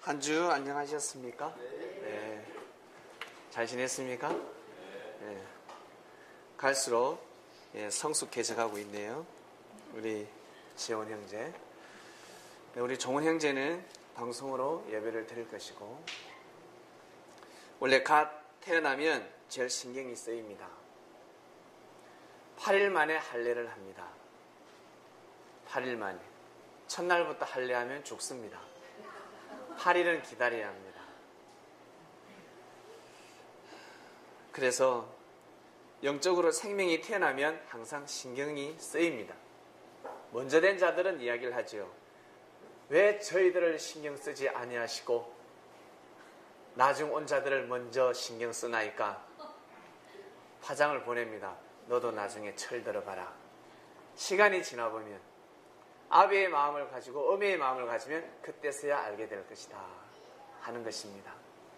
한 주 안녕하셨습니까? 네. 잘 지냈습니까? 네. 갈수록 성숙해져가고 있네요. 우리 지원 형제. 네, 우리 종훈 형제는 방송으로 예배를 드릴 것이고, 원래 갓 태어나면 제일 신경이 쓰입니다. 8일 만에 할례를 합니다. 8일 만에. 첫날부터 할례하면 죽습니다. 8일은 기다려야 합니다. 그래서 영적으로 생명이 태어나면 항상 신경이 쓰입니다. 먼저 된 자들은 이야기를 하죠. 왜 저희들을 신경 쓰지 아니하시고 나중 온 자들을 먼저 신경 쓰나이까? 화장을 보냅니다. 너도 나중에 철들어봐라. 시간이 지나보면 아비의 마음을 가지고 어미의 마음을 가지면 그때서야 알게 될 것이다 하는 것입니다.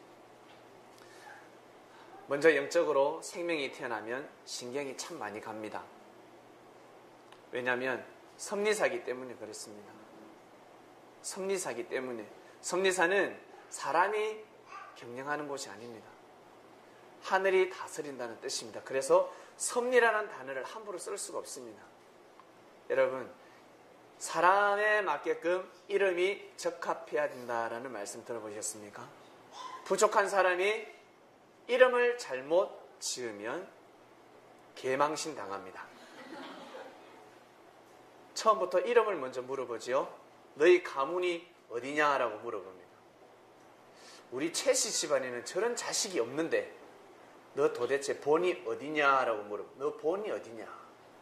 먼저 영적으로 생명이 태어나면 신경이 참 많이 갑니다. 왜냐하면 섭리사기 때문에 그렇습니다. 섭리사기 때문에. 섭리사는 사람이 경영하는 곳이 아닙니다. 하늘이 다스린다는 뜻입니다. 그래서 섭리라는 단어를 함부로 쓸 수가 없습니다. 여러분, 사람에 맞게끔 이름이 적합해야 된다라는 말씀 들어보셨습니까? 부족한 사람이 이름을 잘못 지으면 개망신 당합니다. 처음부터 이름을 먼저 물어보지요. 너희 가문이 어디냐라고 물어봅니다. 우리 최씨 집안에는 저런 자식이 없는데 너 도대체 본이 어디냐라고 물어봅니다. 너 본이 어디냐?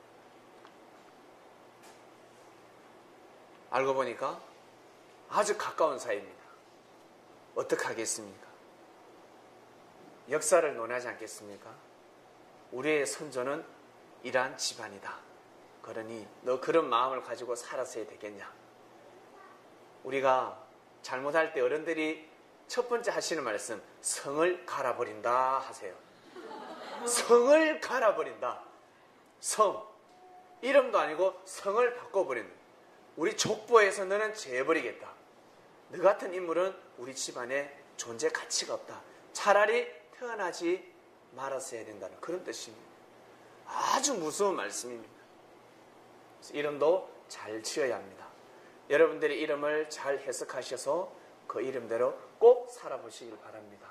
알고 보니까 아주 가까운 사이입니다. 어떻게 하겠습니까? 역사를 논하지 않겠습니까? 우리의 선조는 이러한 집안이다. 그러니 너 그런 마음을 가지고 살았어야 되겠냐? 우리가 잘못할 때 어른들이 첫 번째 하시는 말씀, 성을 갈아버린다 하세요. 성을 갈아버린다. 성. 이름도 아니고 성을 바꿔버린다. 우리 족보에서 너는 제해버리겠다. 너 같은 인물은 우리 집안에 존재 가치가 없다. 차라리 태어나지 말았어야 된다는 그런 뜻입니다. 아주 무서운 말씀입니다. 그래서 이름도 잘 지어야 합니다. 여러분들의 이름을 잘 해석하셔서 그 이름대로 꼭 살아보시길 바랍니다.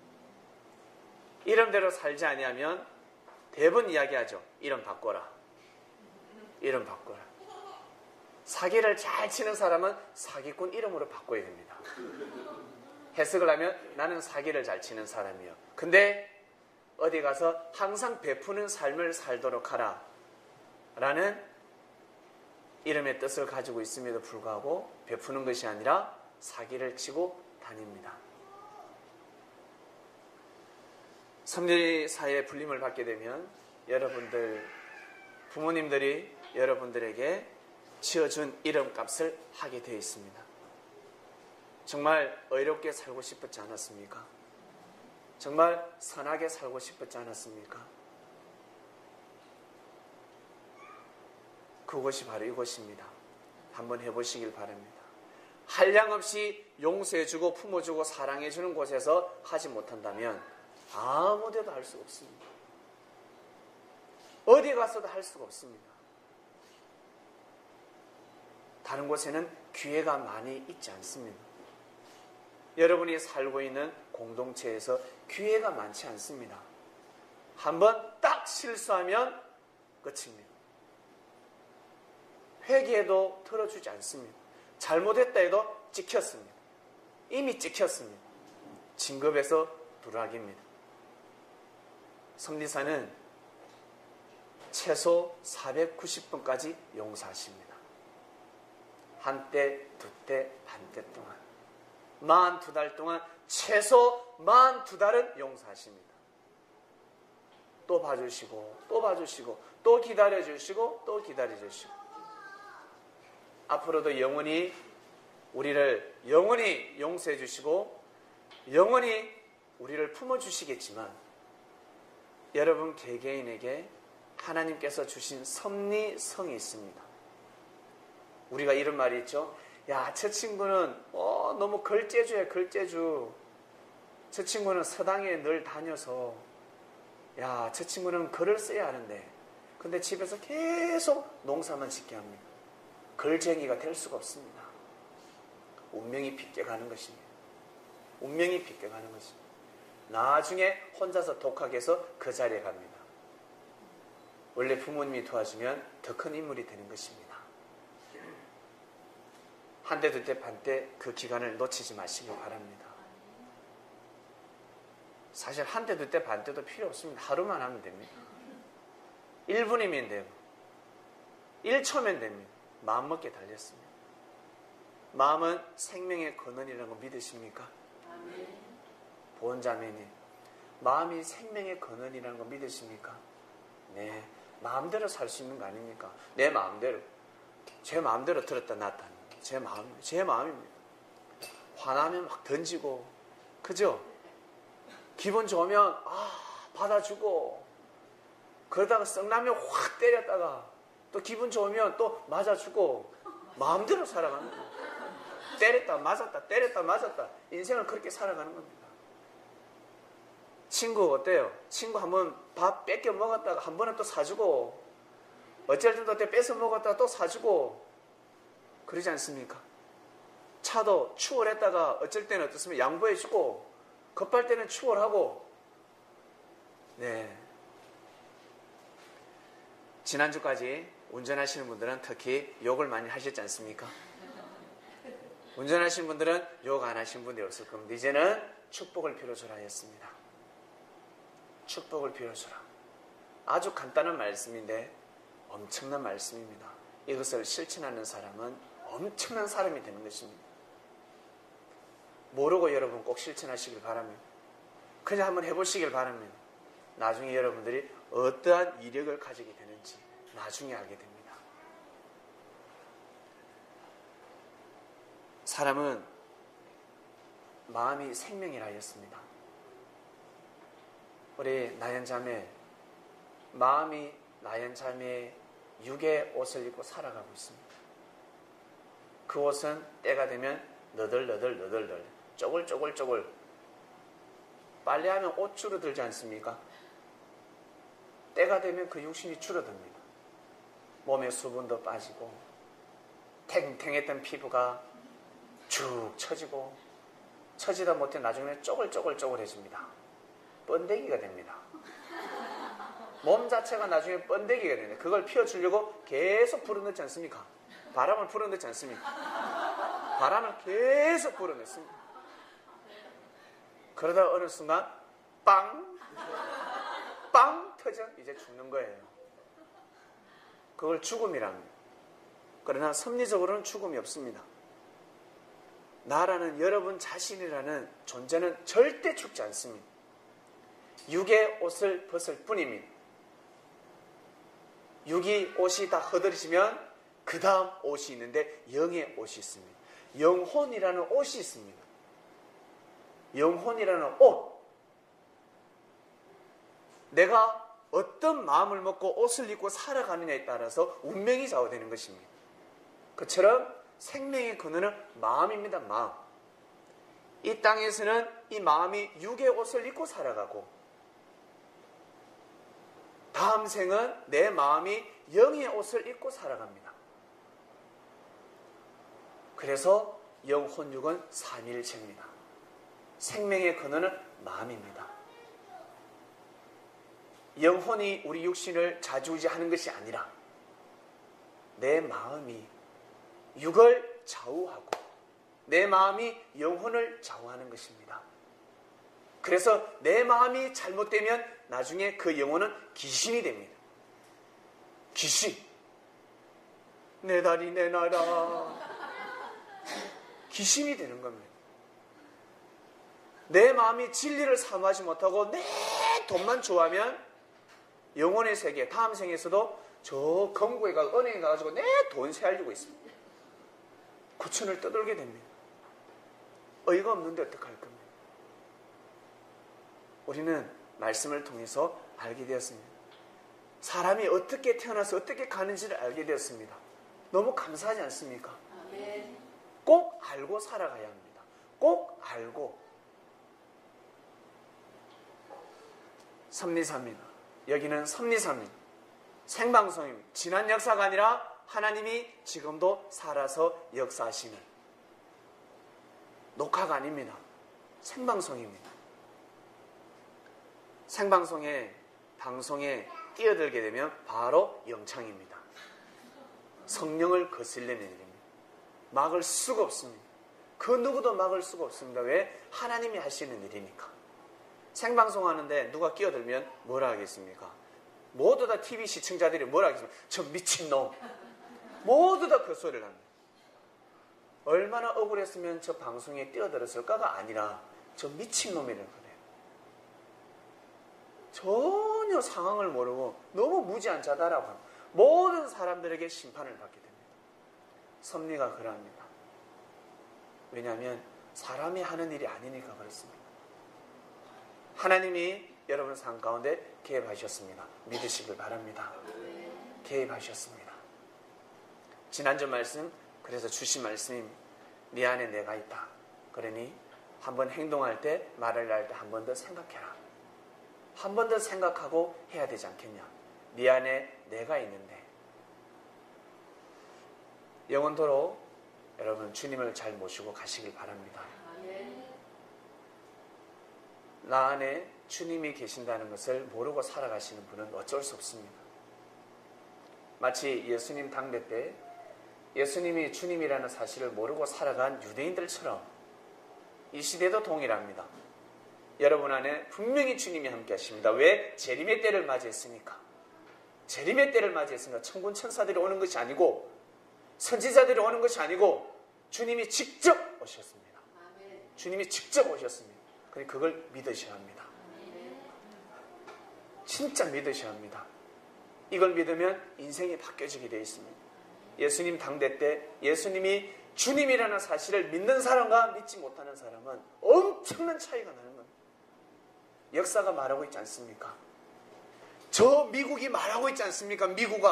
이름대로 살지 아니하면 대부분 이야기하죠. 이름 바꿔라. 이름 바꿔라. 사기를 잘 치는 사람은 사기꾼 이름으로 바꿔야 됩니다. 해석을 하면 나는 사기를 잘 치는 사람이요. 근데 어디 가서 항상 베푸는 삶을 살도록 하라 라는 이름의 뜻을 가지고 있음에도 불구하고 베푸는 것이 아니라 사기를 치고 다닙니다. 섭리사의 불림을 받게 되면 여러분들 부모님들이 여러분들에게 지어준 이름값을 하게 되어 있습니다. 정말 의롭게 살고 싶었지 않았습니까? 정말 선하게 살고 싶었지 않았습니까? 그것이 바로 이것입니다. 한번 해보시길 바랍니다. 한량없이 용서해주고 품어주고 사랑해주는 곳에서 하지 못한다면 아무 데도 할 수가 없습니다. 어디 가서도 할 수가 없습니다. 다른 곳에는 기회가 많이 있지 않습니다. 여러분이 살고 있는 공동체에서 기회가 많지 않습니다. 한번 딱 실수하면 끝입니다. 회개해도 들어주지 않습니다. 잘못했다 해도 찍혔습니다. 이미 찍혔습니다. 진급에서 누락입니다. 섭리사는 최소 490번까지 용서하십니다. 한때, 두때, 반때 동안 42달 동안 최소 42달은 용서하십니다. 또 봐주시고 또 봐주시고 또 기다려주시고 또 기다려주시고 앞으로도 영원히 우리를 영원히 용서해 주시고 영원히 우리를 품어주시겠지만 여러분 개개인에게 하나님께서 주신 섭리성이 있습니다. 우리가 이런 말이 있죠. 야, 저 친구는 너무 걸재주야, 걸재주. 저 친구는 서당에 늘 다녀서 야, 저 친구는 글을 써야 하는데 근데 집에서 계속 농사만 짓게 합니다. 걸쟁이가 될 수가 없습니다. 운명이 빗겨가는 것입니다. 운명이 빗겨가는 것입니다. 나중에 혼자서 독하게 해서 그 자리에 갑니다. 원래 부모님이 도와주면 더 큰 인물이 되는 것입니다. 한 대, 두 대, 반 대 그 기간을 놓치지 마시기 바랍니다. 사실 한 대, 두 대, 반 대도 필요 없습니다. 하루만 하면 됩니다. 1분이면 돼요. 1초면 됩니다. 마음먹기에 달렸습니다. 마음은 생명의 근원이라는 거 믿으십니까? 보은자매님, 마음이 생명의 근원이라는 거 믿으십니까? 네, 마음대로 살 수 있는 거 아닙니까? 내 마음대로, 제 마음대로 들었다 놨다 하는 게 제 마음입니다. 화나면 막 던지고, 그죠? 기분 좋으면 받아주고, 그러다가 썩나면 확 때렸다가 또 기분 좋으면 또 맞아주고 마음대로 살아가는 거예요. 때렸다 맞았다 때렸다 맞았다 인생을 그렇게 살아가는 겁니다. 친구 어때요? 친구 한번 밥 뺏겨 먹었다가 한 번은 또 사주고 어쩔 때도 뺏어 먹었다가 또 사주고 그러지 않습니까? 차도 추월했다가 어쩔 때는 어떻습니까? 양보해주고 급할 때는 추월하고. 네. 지난주까지 운전하시는 분들은 특히 욕을 많이 하셨지 않습니까? 운전하시는 분들은 욕 안 하신 분이 없을 겁니다. 이제는 축복을 빌어주라 했습니다. 축복을 빌어주라. 아주 간단한 말씀인데 엄청난 말씀입니다. 이것을 실천하는 사람은 엄청난 사람이 되는 것입니다. 모르고 여러분 꼭 실천하시길 바랍니다. 그냥 한번 해보시길 바랍니다. 나중에 여러분들이 어떠한 이력을 가지게 되는지 나중에 알게 됩니다. 사람은 마음이 생명이라 하였습니다. 우리 나연자매, 마음이 나연자매의 육의 옷을 입고 살아가고 있습니다. 그 옷은 때가 되면 너덜너덜 쪼글쪼글 빨래하면 옷 줄어들지 않습니까? 때가 되면 그 육신이 줄어듭니다. 몸의 수분도 빠지고 탱탱했던 피부가 축 처지고 처지다 못해 나중에 쪼글쪼글해집니다. 번데기가 됩니다. 몸 자체가 나중에 번데기가 됩니다. 그걸 피워주려고 계속 불어넣지 않습니까? 바람을 불어넣지 않습니까? 바람을 계속 불어넣습니다. 그러다 어느 순간 빵 터져 이제 죽는 거예요. 그걸 죽음이랍니다. 그러나 섭리적으로는 죽음이 없습니다. 나라는 여러분 자신이라는 존재는 절대 죽지 않습니다. 육의 옷을 벗을 뿐입니다. 육이 옷이 다 허들어지면 그 다음 옷이 있는데 영의 옷이 있습니다. 영혼이라는 옷이 있습니다. 영혼이라는 옷. 내가 어떤 마음을 먹고 옷을 입고 살아가느냐에 따라서 운명이 좌우되는 것입니다. 그처럼 생명의 근원은 마음입니다. 마음. 이 땅에서는 이 마음이 육의 옷을 입고 살아가고 다음 생은 내 마음이 영의 옷을 입고 살아갑니다. 그래서 영혼육은 삼일체입니다. 생명의 근원은 마음입니다. 영혼이 우리 육신을 좌지우지하는 것이 아니라 내 마음이 육을 좌우하고 내 마음이 영혼을 좌우하는 것입니다. 그래서 내 마음이 잘못되면 나중에 그 영혼은 귀신이 됩니다. 귀신. 내 다리 내놔라. 귀신이 되는 겁니다. 내 마음이 진리를 사모하지 못하고 내 돈만 좋아하면 영혼의 세계, 다음 생에서도 저 검구에 가서 은행에 가가지고 내 돈 세알리고 있습니다. 구천을 떠돌게 됩니다. 어이가 없는데 어떡할 겁니까? 우리는 말씀을 통해서 알게 되었습니다. 사람이 어떻게 태어나서 어떻게 가는지를 알게 되었습니다. 너무 감사하지 않습니까? 꼭 알고 살아가야 합니다. 꼭 알고. 섭리사입니다. 여기는 섭리사입니다. 생방송입니다. 지난 역사가 아니라 하나님이 지금도 살아서 역사하시는 녹화가 아닙니다. 생방송입니다. 생방송에 방송에 끼어들게 되면 바로 영창입니다. 성령을 거슬리는 일입니다. 막을 수가 없습니다. 그 누구도 막을 수가 없습니다. 왜? 하나님이 하시는 일이니까. 생방송 하는데 누가 끼어들면 뭐라 하겠습니까? 모두 다 TV 시청자들이 뭐라 하겠습니까? 저 미친놈. 모두 다 그 소리를 합니다. 얼마나 억울했으면 저 방송에 끼어들었을까가 아니라 저 미친놈이라는 거예요. 전혀 상황을 모르고 너무 무지한자다라고 합니다. 모든 사람들에게 심판을 받게 됩니다. 섭리가 그러합니다. 왜냐하면 사람이 하는 일이 아니니까 그렇습니다. 하나님이 여러분 삶 가운데 개입하셨습니다. 믿으시길 바랍니다. 개입하셨습니다. 지난주 말씀, 그래서 주신 말씀이 네 안에 내가 있다. 그러니 한번 행동할 때, 말을 할 때 한 번 더 생각해라. 한 번 더 생각하고 해야 되지 않겠냐. 네 안에 내가 있는데. 영원토록 여러분 주님을 잘 모시고 가시길 바랍니다. 나 안에 주님이 계신다는 것을 모르고 살아가시는 분은 어쩔 수 없습니다. 마치 예수님 당대 때 예수님이 주님이라는 사실을 모르고 살아간 유대인들처럼 이 시대도 동일합니다. 여러분 안에 분명히 주님이 함께 하십니다. 왜? 재림의 때를 맞이했으니까. 재림의 때를 맞이했으니까 천군 천사들이 오는 것이 아니고 선지자들이 오는 것이 아니고 주님이 직접 오셨습니다. 주님이 직접 오셨습니다. 그러니 그걸 믿으셔야 합니다. 진짜 믿으셔야 합니다. 이걸 믿으면 인생이 바뀌어지게 되어 있습니다. 예수님 당대 때 예수님이 주님이라는 사실을 믿는 사람과 믿지 못하는 사람은 엄청난 차이가 나는 겁니다. 역사가 말하고 있지 않습니까? 저 미국이 말하고 있지 않습니까?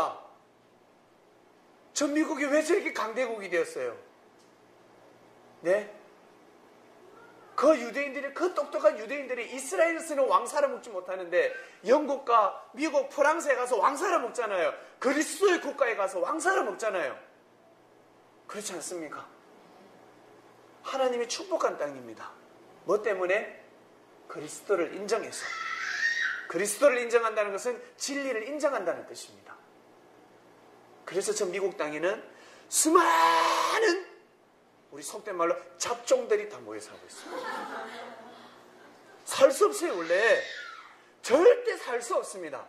저 미국이 왜 저렇게 강대국이 되었어요? 네? 그 유대인들이, 그 똑똑한 유대인들이 이스라엘에서는 왕사를 먹지 못하는데 영국과 미국, 프랑스에 가서 왕사를 먹잖아요. 그리스도의 국가에 가서 왕사를 먹잖아요. 그렇지 않습니까? 하나님이 축복한 땅입니다. 뭐 때문에? 그리스도를 인정해서. 그리스도를 인정한다는 것은 진리를 인정한다는 뜻입니다. 그래서 저 미국 땅에는 수많은 우리 속된 말로 잡종들이 다 모여 살고 있습니다. 살 수 없어요. 원래 절대 살 수 없습니다.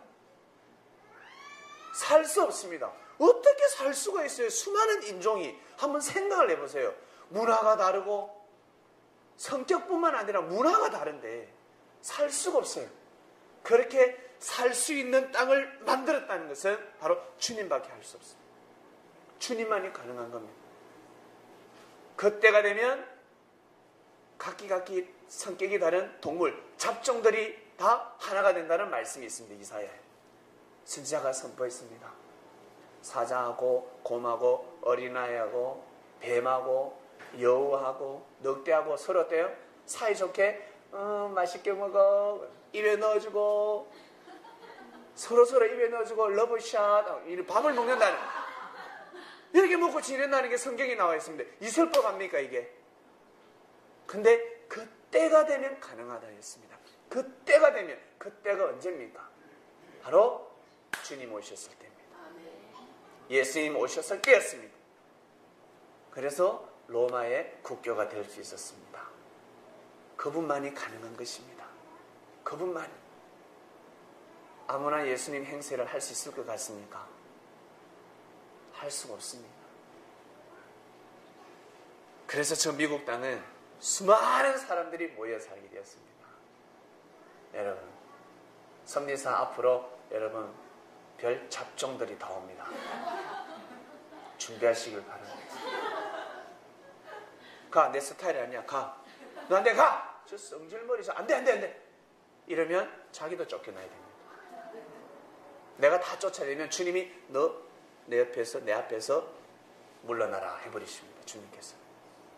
살 수 없습니다. 어떻게 살 수가 있어요? 수많은 인종이. 한번 생각을 해보세요. 문화가 다르고 성격뿐만 아니라 문화가 다른데 살 수가 없어요. 그렇게 살 수 있는 땅을 만들었다는 것은 바로 주님밖에 할 수 없습니다. 주님만이 가능한 겁니다. 그때가 되면 각기 성격이 다른 동물, 잡종들이 다 하나가 된다는 말씀이 있습니다. 이사야에. 선지자가 선포했습니다. 사자하고 곰하고 어린아이하고 뱀하고 여우하고 늑대하고 서로 어때요? 사이좋게 맛있게 먹어. 입에 넣어주고 서로 입에 넣어주고 러브샷 밥을 먹는다는 이렇게 먹고 지낸다는 게 성경에 나와 있습니다. 있을 법합니까 이게? 근데 그 때가 되면 가능하다 했습니다. 그 때가 되면, 그 때가 언제입니까? 바로 주님 오셨을 때입니다. 예수님 오셨을 때였습니다. 그래서 로마의 국교가 될 수 있었습니다. 그분만이 가능한 것입니다. 그분만이. 아무나 예수님 행세를 할 수 있을 것 같습니까? 할 수가 없습니다. 그래서 저 미국 땅은 수많은 사람들이 모여 살게 되었습니다. 여러분, 섭리사 앞으로 여러분 별 잡종들이 다 옵니다. 준비하시길 바랍니다. 가, 내 스타일이 아니야. 가. 너한테 가. 저 성질머리서 안 돼. 이러면 자기도 쫓겨나야 됩니다. 내가 다 쫓아내면 주님이 너 내 앞에서 물러나라 해버리십니다. 주님께서.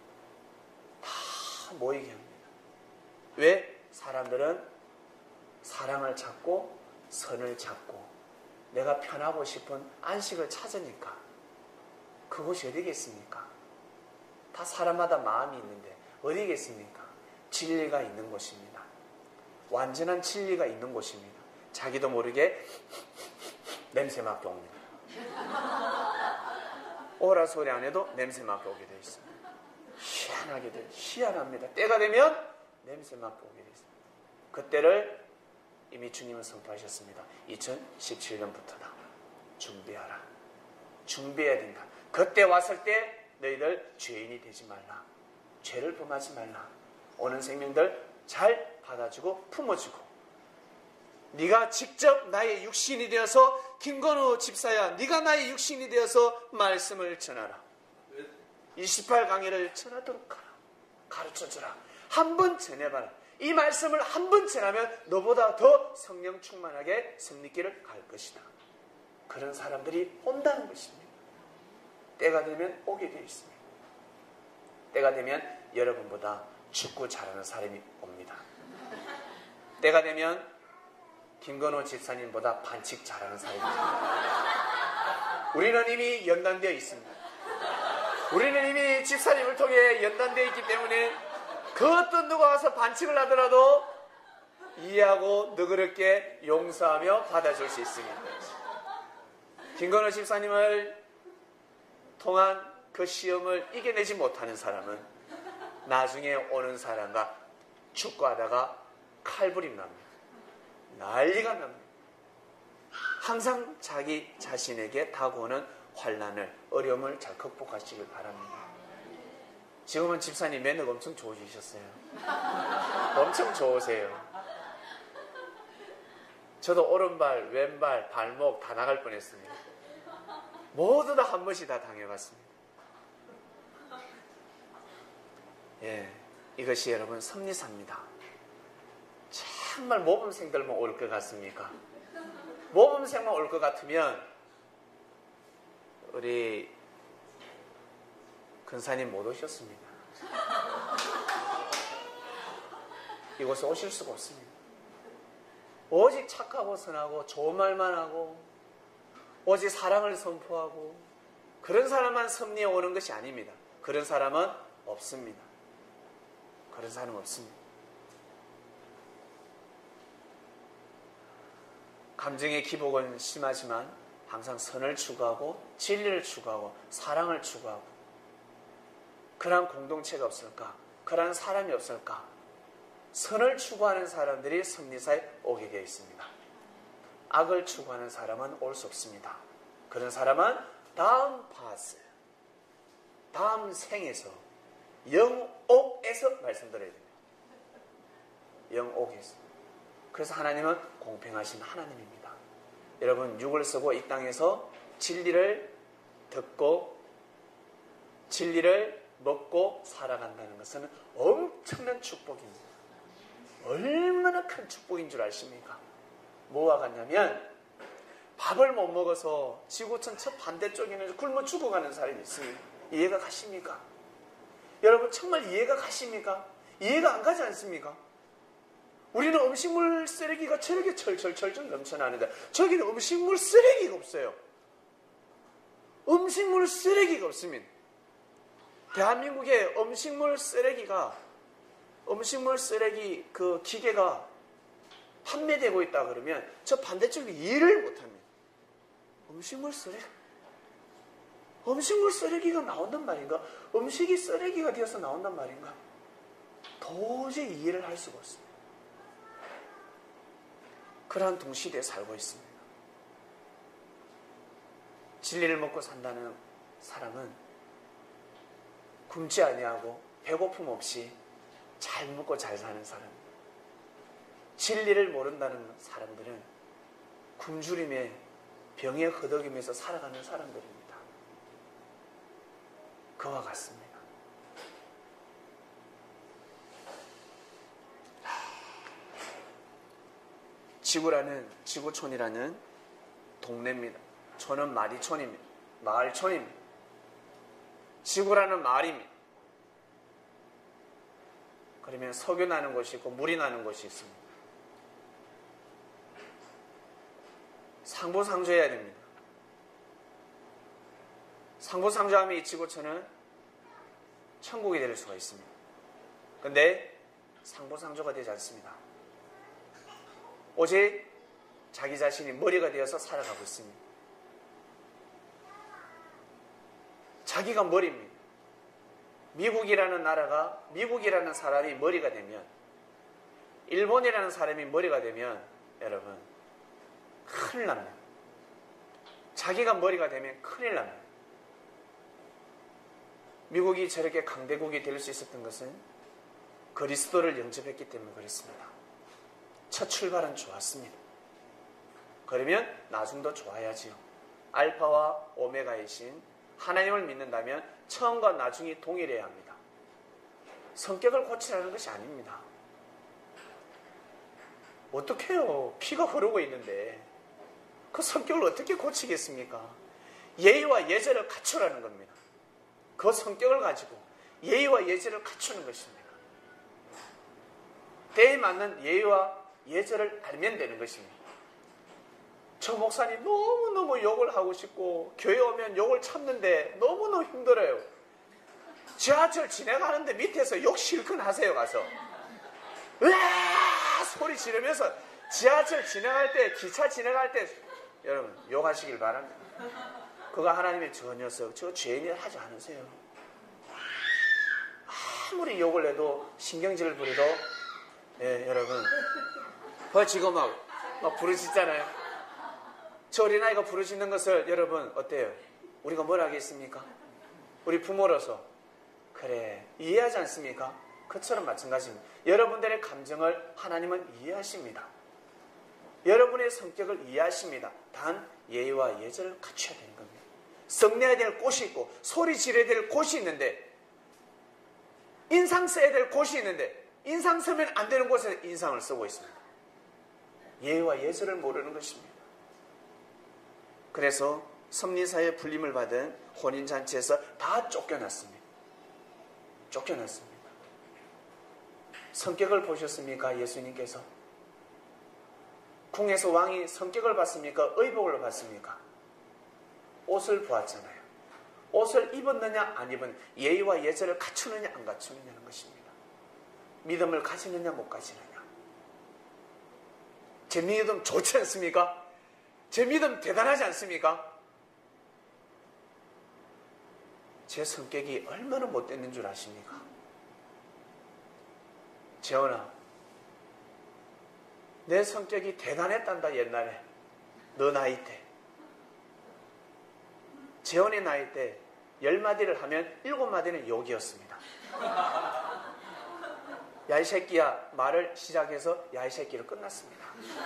모이게 합니다. 왜? 사람들은 사랑을 찾고 선을 찾고 내가 편하고 싶은 안식을 찾으니까. 그곳이 어디겠습니까? 다 사람마다 마음이 있는데 어디겠습니까? 진리가 있는 곳입니다. 완전한 진리가 있는 곳입니다. 자기도 모르게 냄새 맡게 옵니다. 오라 소리 안 해도 냄새 맡게 오게 되어 있습니다. 희한합니다. 때가 되면 냄새 맡게 오게 되어 있습니다. 그때를 이미 주님은 선포하셨습니다. 2017년부터다. 준비하라. 준비해야 된다. 그때 왔을 때 너희들 죄인이 되지 말라. 죄를 범하지 말라. 오는 생명들 잘 받아주고 품어주고 네가 직접 나의 육신이 되어서 김건우 집사야 네가 나의 육신이 되어서 말씀을 전하라. 28강의를 전하도록 하라. 가르쳐주라. 한 번 전해봐라. 이 말씀을 한 번 전하면 너보다 더 성령 충만하게 선리길을 갈 것이다. 그런 사람들이 온다는 것입니다. 때가 되면 오게 되어 있습니다. 때가 되면 여러분보다 축구 잘하는 사람이 옵니다. 때가 되면 김건호 집사님보다 반칙 잘하는 사람이 옵니다. 우리는 이미 연단되어 있습니다. 우리는 이미 집사님을 통해 연단되어 있기 때문에 그 어떤 누가 와서 반칙을 하더라도 이해하고 너그럽게 용서하며 받아줄 수 있습니다. 김건호 집사님을 통한 그 시험을 이겨내지 못하는 사람은 나중에 오는 사람과 축구하다가 칼부림 납니다. 난리가 납니다. 항상 자기 자신에게 다가오는 환난을, 어려움을 잘 극복하시길 바랍니다. 지금은 집사님 매너가 엄청 좋으셨어요. 엄청 좋으세요. 저도 오른발, 왼발, 발목 다 나갈 뻔했습니다. 모두 다 한 번씩 다 당해봤습니다. 예, 이것이 여러분 섭리사입니다. 정말 모범생들만 올 것 같습니까? 모범생만 올 것 같으면 우리 근사님 못 오셨습니다. 이곳에 오실 수가 없습니다. 오직 착하고 선하고 좋은 말만 하고 오직 사랑을 선포하고 그런 사람만 섭리에 오는 것이 아닙니다. 그런 사람은 없습니다. 그런 사람은 없습니다. 감정의 기복은 심하지만 항상 선을 추구하고 진리를 추구하고 사랑을 추구하고 그러한 공동체가 없을까? 그러한 사람이 없을까? 선을 추구하는 사람들이 섭리사에 오게 되어 있습니다. 악을 추구하는 사람은 올 수 없습니다. 그런 사람은 다음 파스, 다음 생에서 영옥에서 말씀드려야 됩니다. 영옥에서. 그래서 하나님은 공평하신 하나님입니다. 여러분 육을 쓰고 이 땅에서 진리를 듣고 진리를 먹고 살아간다는 것은 엄청난 축복입니다. 얼마나 큰 축복인 줄 아십니까? 뭐와 같냐면 밥을 못 먹어서 지구촌 저 반대쪽에는 굶어 죽어가는 사람이 있습니다. 이해가 가십니까? 여러분 정말 이해가 가십니까? 이해가 안 가지 않습니까? 우리는 음식물 쓰레기가 저렇게 철철철철 넘쳐나는데 저기는 음식물 쓰레기가 없어요. 음식물 쓰레기가 없습니다. 대한민국에 음식물 쓰레기 그 기계가 판매되고 있다 그러면 저 반대쪽에 이해를 못합니다. 음식물 쓰레기가 나온단 말인가? 음식이 쓰레기가 되어서 나온단 말인가? 도저히 이해를 할 수가 없습니다. 그러한 동시대에 살고 있습니다. 진리를 먹고 산다는 사람은 굶지 아니하고 배고픔 없이 잘 먹고 잘 사는 사람입니다. 진리를 모른다는 사람들은 굶주림에 병에 허덕이면서 살아가는 사람들입니다. 그와 같습니다. 지구촌이라는 동네입니다. 촌은 마을촌입니다. 지구라는 마을입니다. 그러면 석유 나는 곳이 있고 물이 나는 곳이 있습니다. 상부상조해야 됩니다. 상부상조하면 이 지구촌은 천국이 될 수가 있습니다. 그런데 상부상조가 되지 않습니다. 오직 자기 자신이 머리가 되어서 살아가고 있습니다. 자기가 머리입니다. 미국이라는 나라가, 미국이라는 사람이 머리가 되면, 일본이라는 사람이 머리가 되면 여러분 큰일 납니다. 자기가 머리가 되면 큰일 납니다. 미국이 저렇게 강대국이 될 수 있었던 것은 그리스도를 영접했기 때문에 그렇습니다. 첫 출발은 좋았습니다. 그러면 나중도 좋아야지요. 알파와 오메가이신 하나님을 믿는다면 처음과 나중이 동일해야 합니다. 성격을 고치라는 것이 아닙니다. 어떡해요? 피가 흐르고 있는데 그 성격을 어떻게 고치겠습니까? 예의와 예절을 갖추라는 겁니다. 그 성격을 가지고 예의와 예절을 갖추는 것입니다. 때에 맞는 예의와 예절을 알면 되는 것입니다. 저 목사님 너무너무 욕을 하고 싶고 교회 오면 욕을 참는데 너무너무 힘들어요. 지하철 지나가는데 밑에서 욕 실컷 하세요. 가서 으아 소리 지르면서 지하철 지나갈 때, 기차 지나갈 때 여러분 욕하시길 바랍니다. 그거 하나님의 저 녀석, 저 죄인을 하지 않으세요. 아무리 욕을 해도 신경질을 부려도 여러분 지금 막 부르짖잖아요. 저 어린아이가 부르짖는 것을 여러분 어때요? 우리가 뭘 하겠습니까? 우리 부모로서 그래 이해하지 않습니까? 그처럼 마찬가지입니다. 여러분들의 감정을 하나님은 이해하십니다. 여러분의 성격을 이해하십니다. 단 예의와 예절을 갖춰야 되는 겁니다. 성내야 될 곳이 있고 소리 지르야 될 곳이 있는데 인상 써야 될 곳이 있는데 인상 쓰면 안 되는 곳에 인상을 쓰고 있습니다. 예의와 예절을 모르는 것입니다. 그래서 섭리사의 불림을 받은 혼인잔치에서 다 쫓겨났습니다. 쫓겨났습니다. 성격을 보셨습니까? 예수님께서 궁에서 왕이 성격을 봤습니까? 의복을 봤습니까? 옷을 보았잖아요. 옷을 입었느냐 안 입은 예의와 예절을 갖추느냐 안 갖추느냐는 것입니다. 믿음을 가지느냐 못 가지느냐. 제 믿음 좋지 않습니까? 제 믿음 대단하지 않습니까? 제 성격이 얼마나 못됐는 줄 아십니까? 재원아, 내 성격이 대단했단다 옛날에 너 나이 때. 재원의 나이 때 10마디를 하면 7마디는 욕이었습니다. 야 이 새끼야 말을 시작해서 야 이 새끼로 끝났습니다.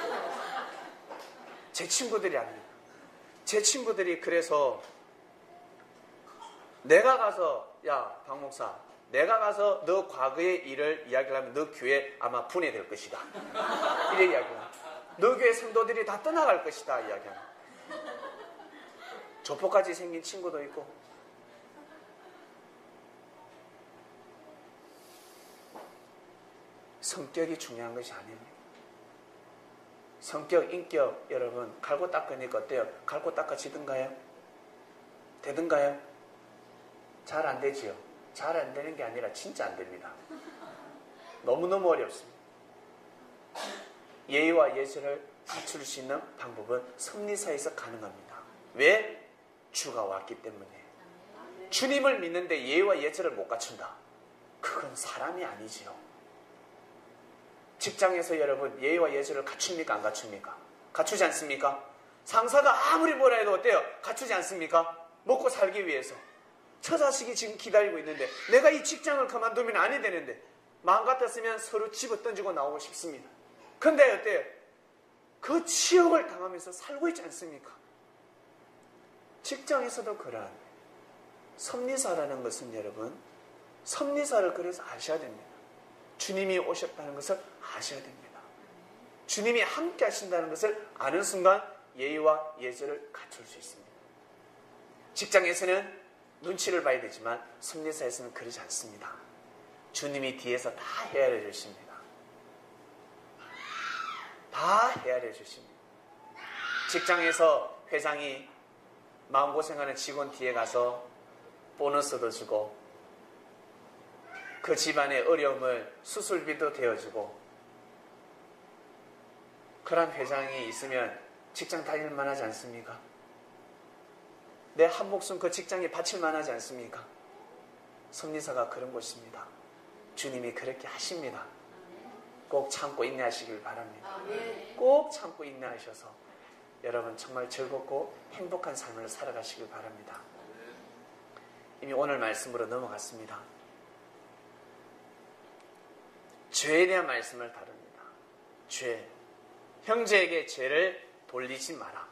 제 친구들이 아닙니다. 제 친구들이 그래서 내가 가서 야 박 목사 내가 가서 너 과거의 일을 이야기를 하면 너 교회 아마 분해될 것이다. 이래 이야기합니다. 너 교회 성도들이 다 떠나갈 것이다 이야기합니다. 조폭같이 생긴 친구도 있고 성격이 중요한 것이 아닙니다. 성격, 인격 여러분 갈고 닦으니까 어때요? 갈고 닦아지든가요? 되든가요? 잘 안 되지요. 잘 안 되는 게 아니라 진짜 안 됩니다. 너무너무 어렵습니다. 예의와 예절을 갖출 수 있는 방법은 섭리사에서 가능합니다. 왜? 주가 왔기 때문에. 주님을 믿는데 예의와 예절을 못 갖춘다. 그건 사람이 아니지요. 직장에서 여러분 예의와 예절을 갖춥니까 안 갖춥니까? 갖추지 않습니까? 상사가 아무리 뭐라 해도 어때요? 갖추지 않습니까? 먹고 살기 위해서. 처자식이 지금 기다리고 있는데 내가 이 직장을 그만두면 안 해야 되는데 마음 같았으면 서로 집어 던지고 나오고 싶습니다. 근데 어때요? 그 치욕을 당하면서 살고 있지 않습니까? 직장에서도 그러한 섭리사라는 것은 여러분 섭리사를 그래서 아셔야 됩니다. 주님이 오셨다는 것을 아셔야 됩니다. 주님이 함께 하신다는 것을 아는 순간 예의와 예절을 갖출 수 있습니다. 직장에서는 눈치를 봐야 되지만 섭리사에서는 그러지 않습니다. 주님이 뒤에서 다 헤아려 주십니다. 다 헤아려 주십니다. 직장에서 회장이 마음고생하는 직원 뒤에 가서 보너스도 주고 그 집안의 어려움을 수술비도 대어주고 그런 회장이 있으면 직장 다닐 만하지 않습니까? 내 한 목숨 그 직장에 바칠 만하지 않습니까? 섭리사가 그런 곳입니다. 주님이 그렇게 하십니다. 꼭 참고 인내하시길 바랍니다. 꼭 참고 인내하셔서 여러분 정말 즐겁고 행복한 삶을 살아가시길 바랍니다. 이미 오늘 말씀으로 넘어갔습니다. 죄에 대한 말씀을 다룹니다. 죄. 형제에게 죄를 돌리지 마라.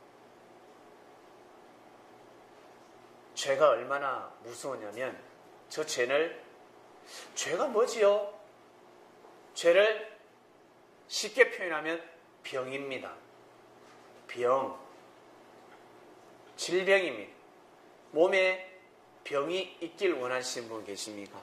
죄가 얼마나 무서우냐면 죄가 뭐지요? 죄를 쉽게 표현하면 병입니다. 병. 질병입니다. 몸에 병이 있길 원하시는 분 계십니까?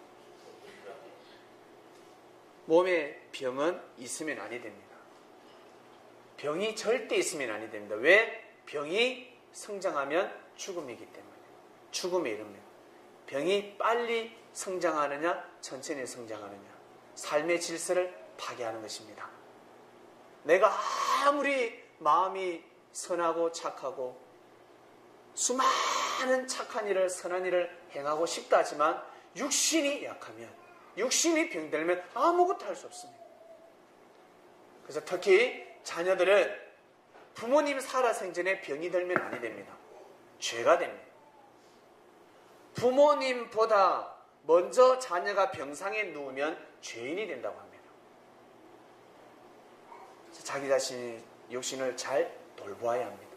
몸에 병은 있으면 아니 됩니다. 병이 절대 있으면 아니 됩니다. 왜? 병이 성장하면 죽음이기 때문에. 죽음에 이릅니다. 병이 빨리 성장하느냐, 천천히 성장하느냐. 삶의 질서를 파괴하는 것입니다. 내가 아무리 마음이 선하고 착하고 수많은 착한 일을, 선한 일을 행하고 싶다 하지만 육신이 약하면, 육신이 병들면 아무것도 할 수 없습니다. 그래서 특히 자녀들은 부모님 살아생전에 병이 들면 아니 됩니다. 죄가 됩니다. 부모님보다 먼저 자녀가 병상에 누우면 죄인이 된다고 합니다. 자기 자신의 육신을 잘 돌보아야 합니다.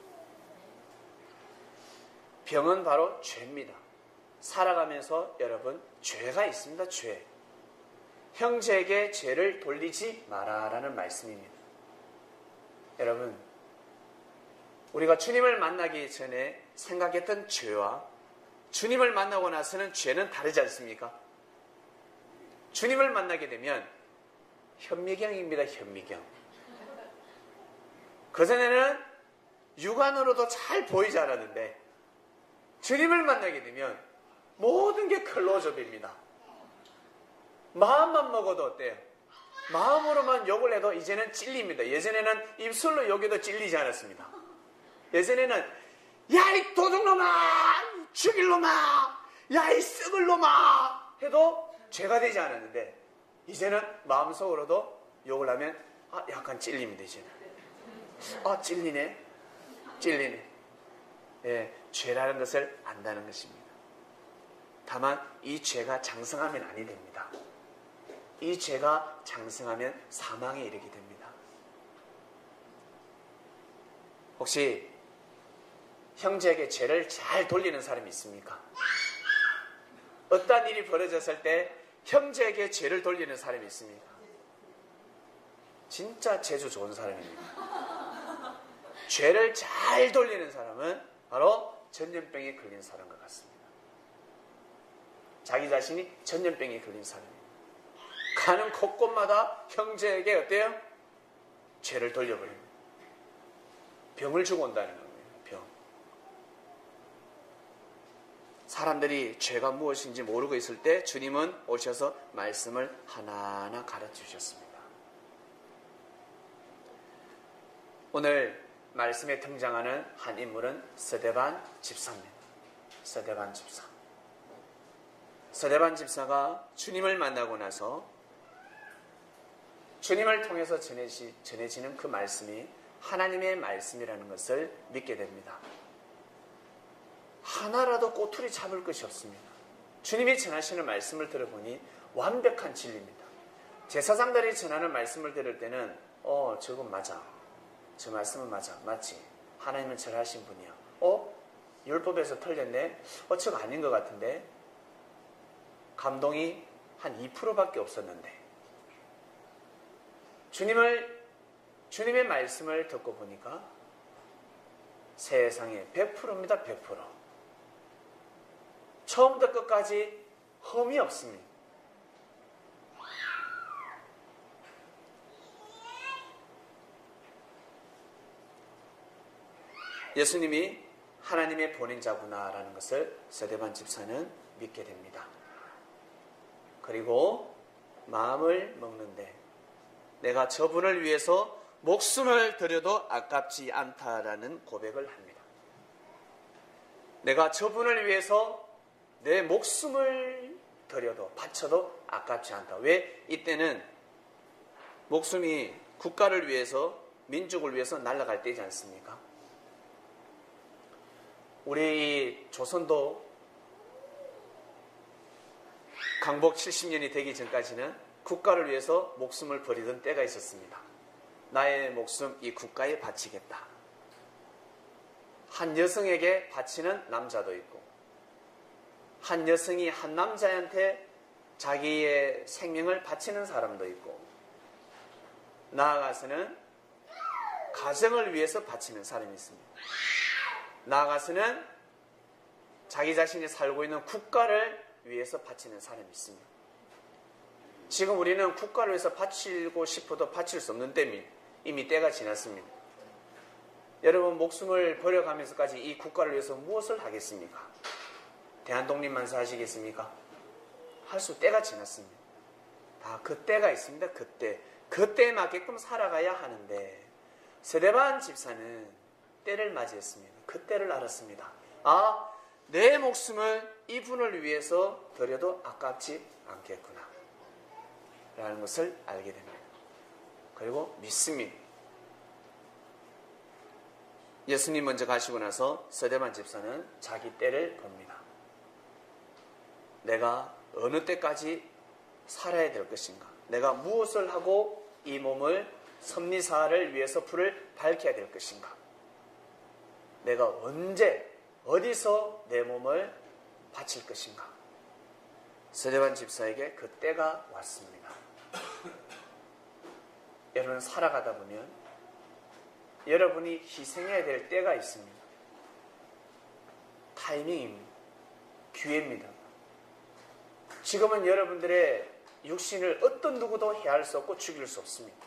병은 바로 죄입니다. 살아가면서 여러분 죄가 있습니다. 죄. 형제에게 죄를 돌리지 마라라는 말씀입니다. 여러분, 우리가 주님을 만나기 전에 생각했던 죄와 주님을 만나고 나서는 죄는 다르지 않습니까? 주님을 만나게 되면 현미경입니다. 현미경. 그전에는 육안으로도 잘 보이지 않았는데 주님을 만나게 되면 모든 게 클로즈업입니다. 마음만 먹어도 어때요? 마음으로만 욕을 해도 이제는 찔립니다. 예전에는 입술로 욕해도 찔리지 않았습니다. 예전에는 야 이 도둑놈아, 죽일 놈아, 야 이 썩을 놈아 해도 죄가 되지 않았는데 이제는 마음속으로도 욕을 하면 약간 찔립니다. 이제는 찔리네. 예, 죄라는 것을 안다는 것입니다. 다만 이 죄가 장성하면 아니 됩니다. 이 죄가 장성하면 사망에 이르게 됩니다. 혹시 형제에게 죄를 잘 돌리는 사람이 있습니까? 어떤 일이 벌어졌을 때 형제에게 죄를 돌리는 사람이 있습니까? 진짜 재주 좋은 사람입니다. 죄를 잘 돌리는 사람은 바로 전염병에 걸린 사람과 같습니다. 자기 자신이 전염병에 걸린 사람입니다. 가는 곳곳마다 형제에게 어때요? 죄를 돌려버립니다. 병을 주고 온다는 거예요. 병. 사람들이 죄가 무엇인지 모르고 있을 때 주님은 오셔서 말씀을 하나하나 가르쳐주셨습니다. 오늘 말씀에 등장하는 한 인물은 스데반 집사입니다. 스데반 집사. 스데반 집사가 주님을 만나고 나서 주님을 통해서 전해지는 그 말씀이 하나님의 말씀이라는 것을 믿게 됩니다. 하나라도 꼬투리 잡을 것이 없습니다. 주님이 전하시는 말씀을 들어보니 완벽한 진리입니다. 제사장들이 전하는 말씀을 들을 때는 저거 맞아. 저 말씀은 맞아. 맞지? 하나님은 전하신 분이야. 율법에서 틀렸네? 저거 아닌 것 같은데? 감동이 한 2%밖에 없었는데 주님의 말씀을 듣고 보니까 세상에 100%입니다. 100%. 처음부터 끝까지 흠이 없습니다. 예수님이 하나님의 보낸 자구나라는 것을 스데반 집사는 믿게 됩니다. 그리고 마음을 먹는데 내가 저분을 위해서 목숨을 들여도 아깝지 않다라는 고백을 합니다. 내가 저분을 위해서 내 목숨을 들여도 바쳐도 아깝지 않다. 왜? 이때는 목숨이 국가를 위해서 민족을 위해서 날아갈 때이지 않습니까? 우리 조선도 강복 70년이 되기 전까지는 국가를 위해서 목숨을 버리던 때가 있었습니다. 나의 목숨 이 국가에 바치겠다. 한 여성에게 바치는 남자도 있고 한 여성이 한 남자한테 자기의 생명을 바치는 사람도 있고 나아가서는 가정을 위해서 바치는 사람이 있습니다. 나아가서는 자기 자신이 살고 있는 국가를 위해서 바치는 사람이 있습니다. 지금 우리는 국가를 위해서 바치고 싶어도 바칠 수 없는 때입니다. 이미 때가 지났습니다. 여러분 목숨을 버려가면서까지 이 국가를 위해서 무엇을 하겠습니까? 대한독립만세 하시겠습니까? 할 수 때가 지났습니다. 다 그 때가 있습니다. 그때에 맞게끔 살아가야 하는데 스데반 집사는 때를 맞이했습니다. 그 때를 알았습니다. 아, 내 목숨을 이분을 위해서 드려도 아깝지 않겠구나 라는 것을 알게 됩니다. 그리고 믿습니다. 예수님 먼저 가시고 나서 스데반 집사는 자기 때를 봅니다. 내가 어느 때까지 살아야 될 것인가? 내가 무엇을 하고 이 몸을 섭리사를 위해서 불을 밝혀야 될 것인가? 내가 언제 어디서 내 몸을 바칠 것인가? 스데반 집사에게 그 때가 왔습니다. 여러분 살아가다 보면 여러분이 희생해야 될 때가 있습니다. 타이밍입니다. 기회입니다. 지금은 여러분들의 육신을 어떤 누구도 해할 수 없고 죽일 수 없습니다.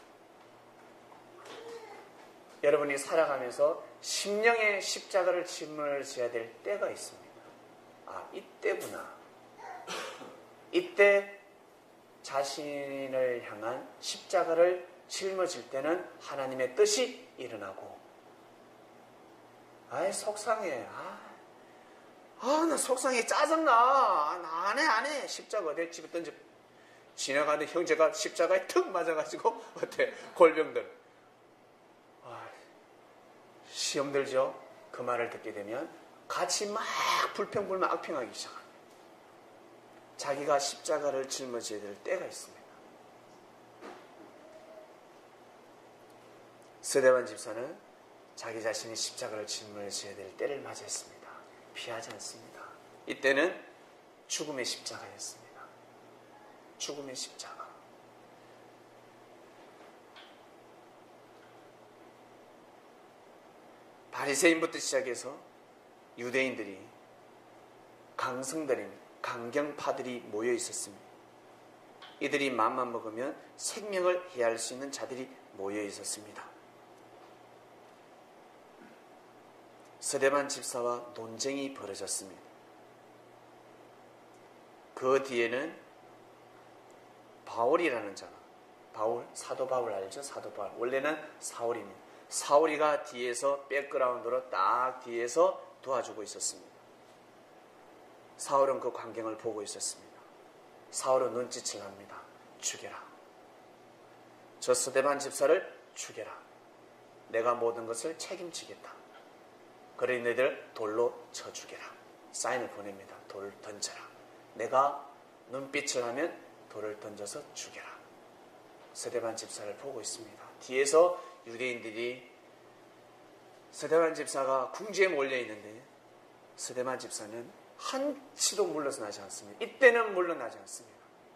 여러분이 살아가면서 심령의 십자가를 짊어져야 될 때가 있습니다. 아, 이때구나. 이때 자신을 향한 십자가를 짊어질 때는 하나님의 뜻이 일어나고 아이 속상해. 나 속상해. 짜증나. 나 안 해. 십자가 내 집에 던져 지나가는 형제가 십자가에 턱 맞아가지고 어때? 골병들. 시험 들죠? 그 말을 듣게 되면 같이 막 불평불만 악평하기 시작합니다. 자기가 십자가를 짊어져야 될 때가 있습니다. 스데반 집사는 자기 자신이 십자가를 짊어져야 될 때를 맞이했습니다. 피하지 않습니다. 이때는 죽음의 십자가였습니다. 죽음의 십자가. 바리새인부터 시작해서 유대인들이 강성들입니다. 강경파들이 모여 있었습니다. 이들이 맘만 먹으면 생명을 해할 수 있는 자들이 모여 있었습니다. 스데반 집사와 논쟁이 벌어졌습니다. 그 뒤에는 바울이라는 자가, 사도 바울 알죠? 사도 바울. 원래는 사울입니다. 사울이가 뒤에서 백그라운드로 딱 뒤에서 도와주고 있었습니다. 사울은 그 광경을 보고 있었습니다. 사울은 눈짓을 합니다. 죽여라. 저 스데반 집사를 죽여라. 내가 모든 것을 책임지겠다. 그래 너희들 돌로 쳐 죽여라. 사인을 보냅니다. 돌 던져라. 내가 눈빛을 하면 돌을 던져서 죽여라. 스데반 집사를 보고 있습니다. 뒤에서 유대인들이 스데반 집사가 궁지에 몰려있는데 스데반 집사는 한치도 물러나지 않습니다. 이때는 물러나지 않습니다.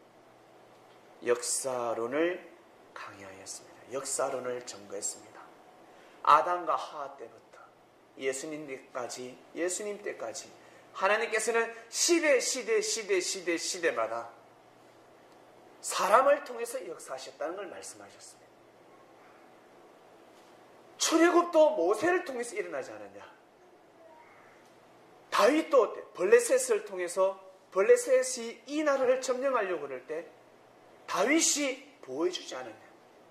역사론을 강요하였습니다. 역사론을 전거했습니다. 아담과 하와 때부터 예수님 때까지 하나님께서는 시대마다 사람을 통해서 역사하셨다는 걸 말씀하셨습니다. 출애굽도 모세를 통해서 일어나지 않았냐? 다윗도 블레셋을 통해서 블레셋이 이 나라를 점령하려고 그럴 때 다윗이 보호해주지 않았냐.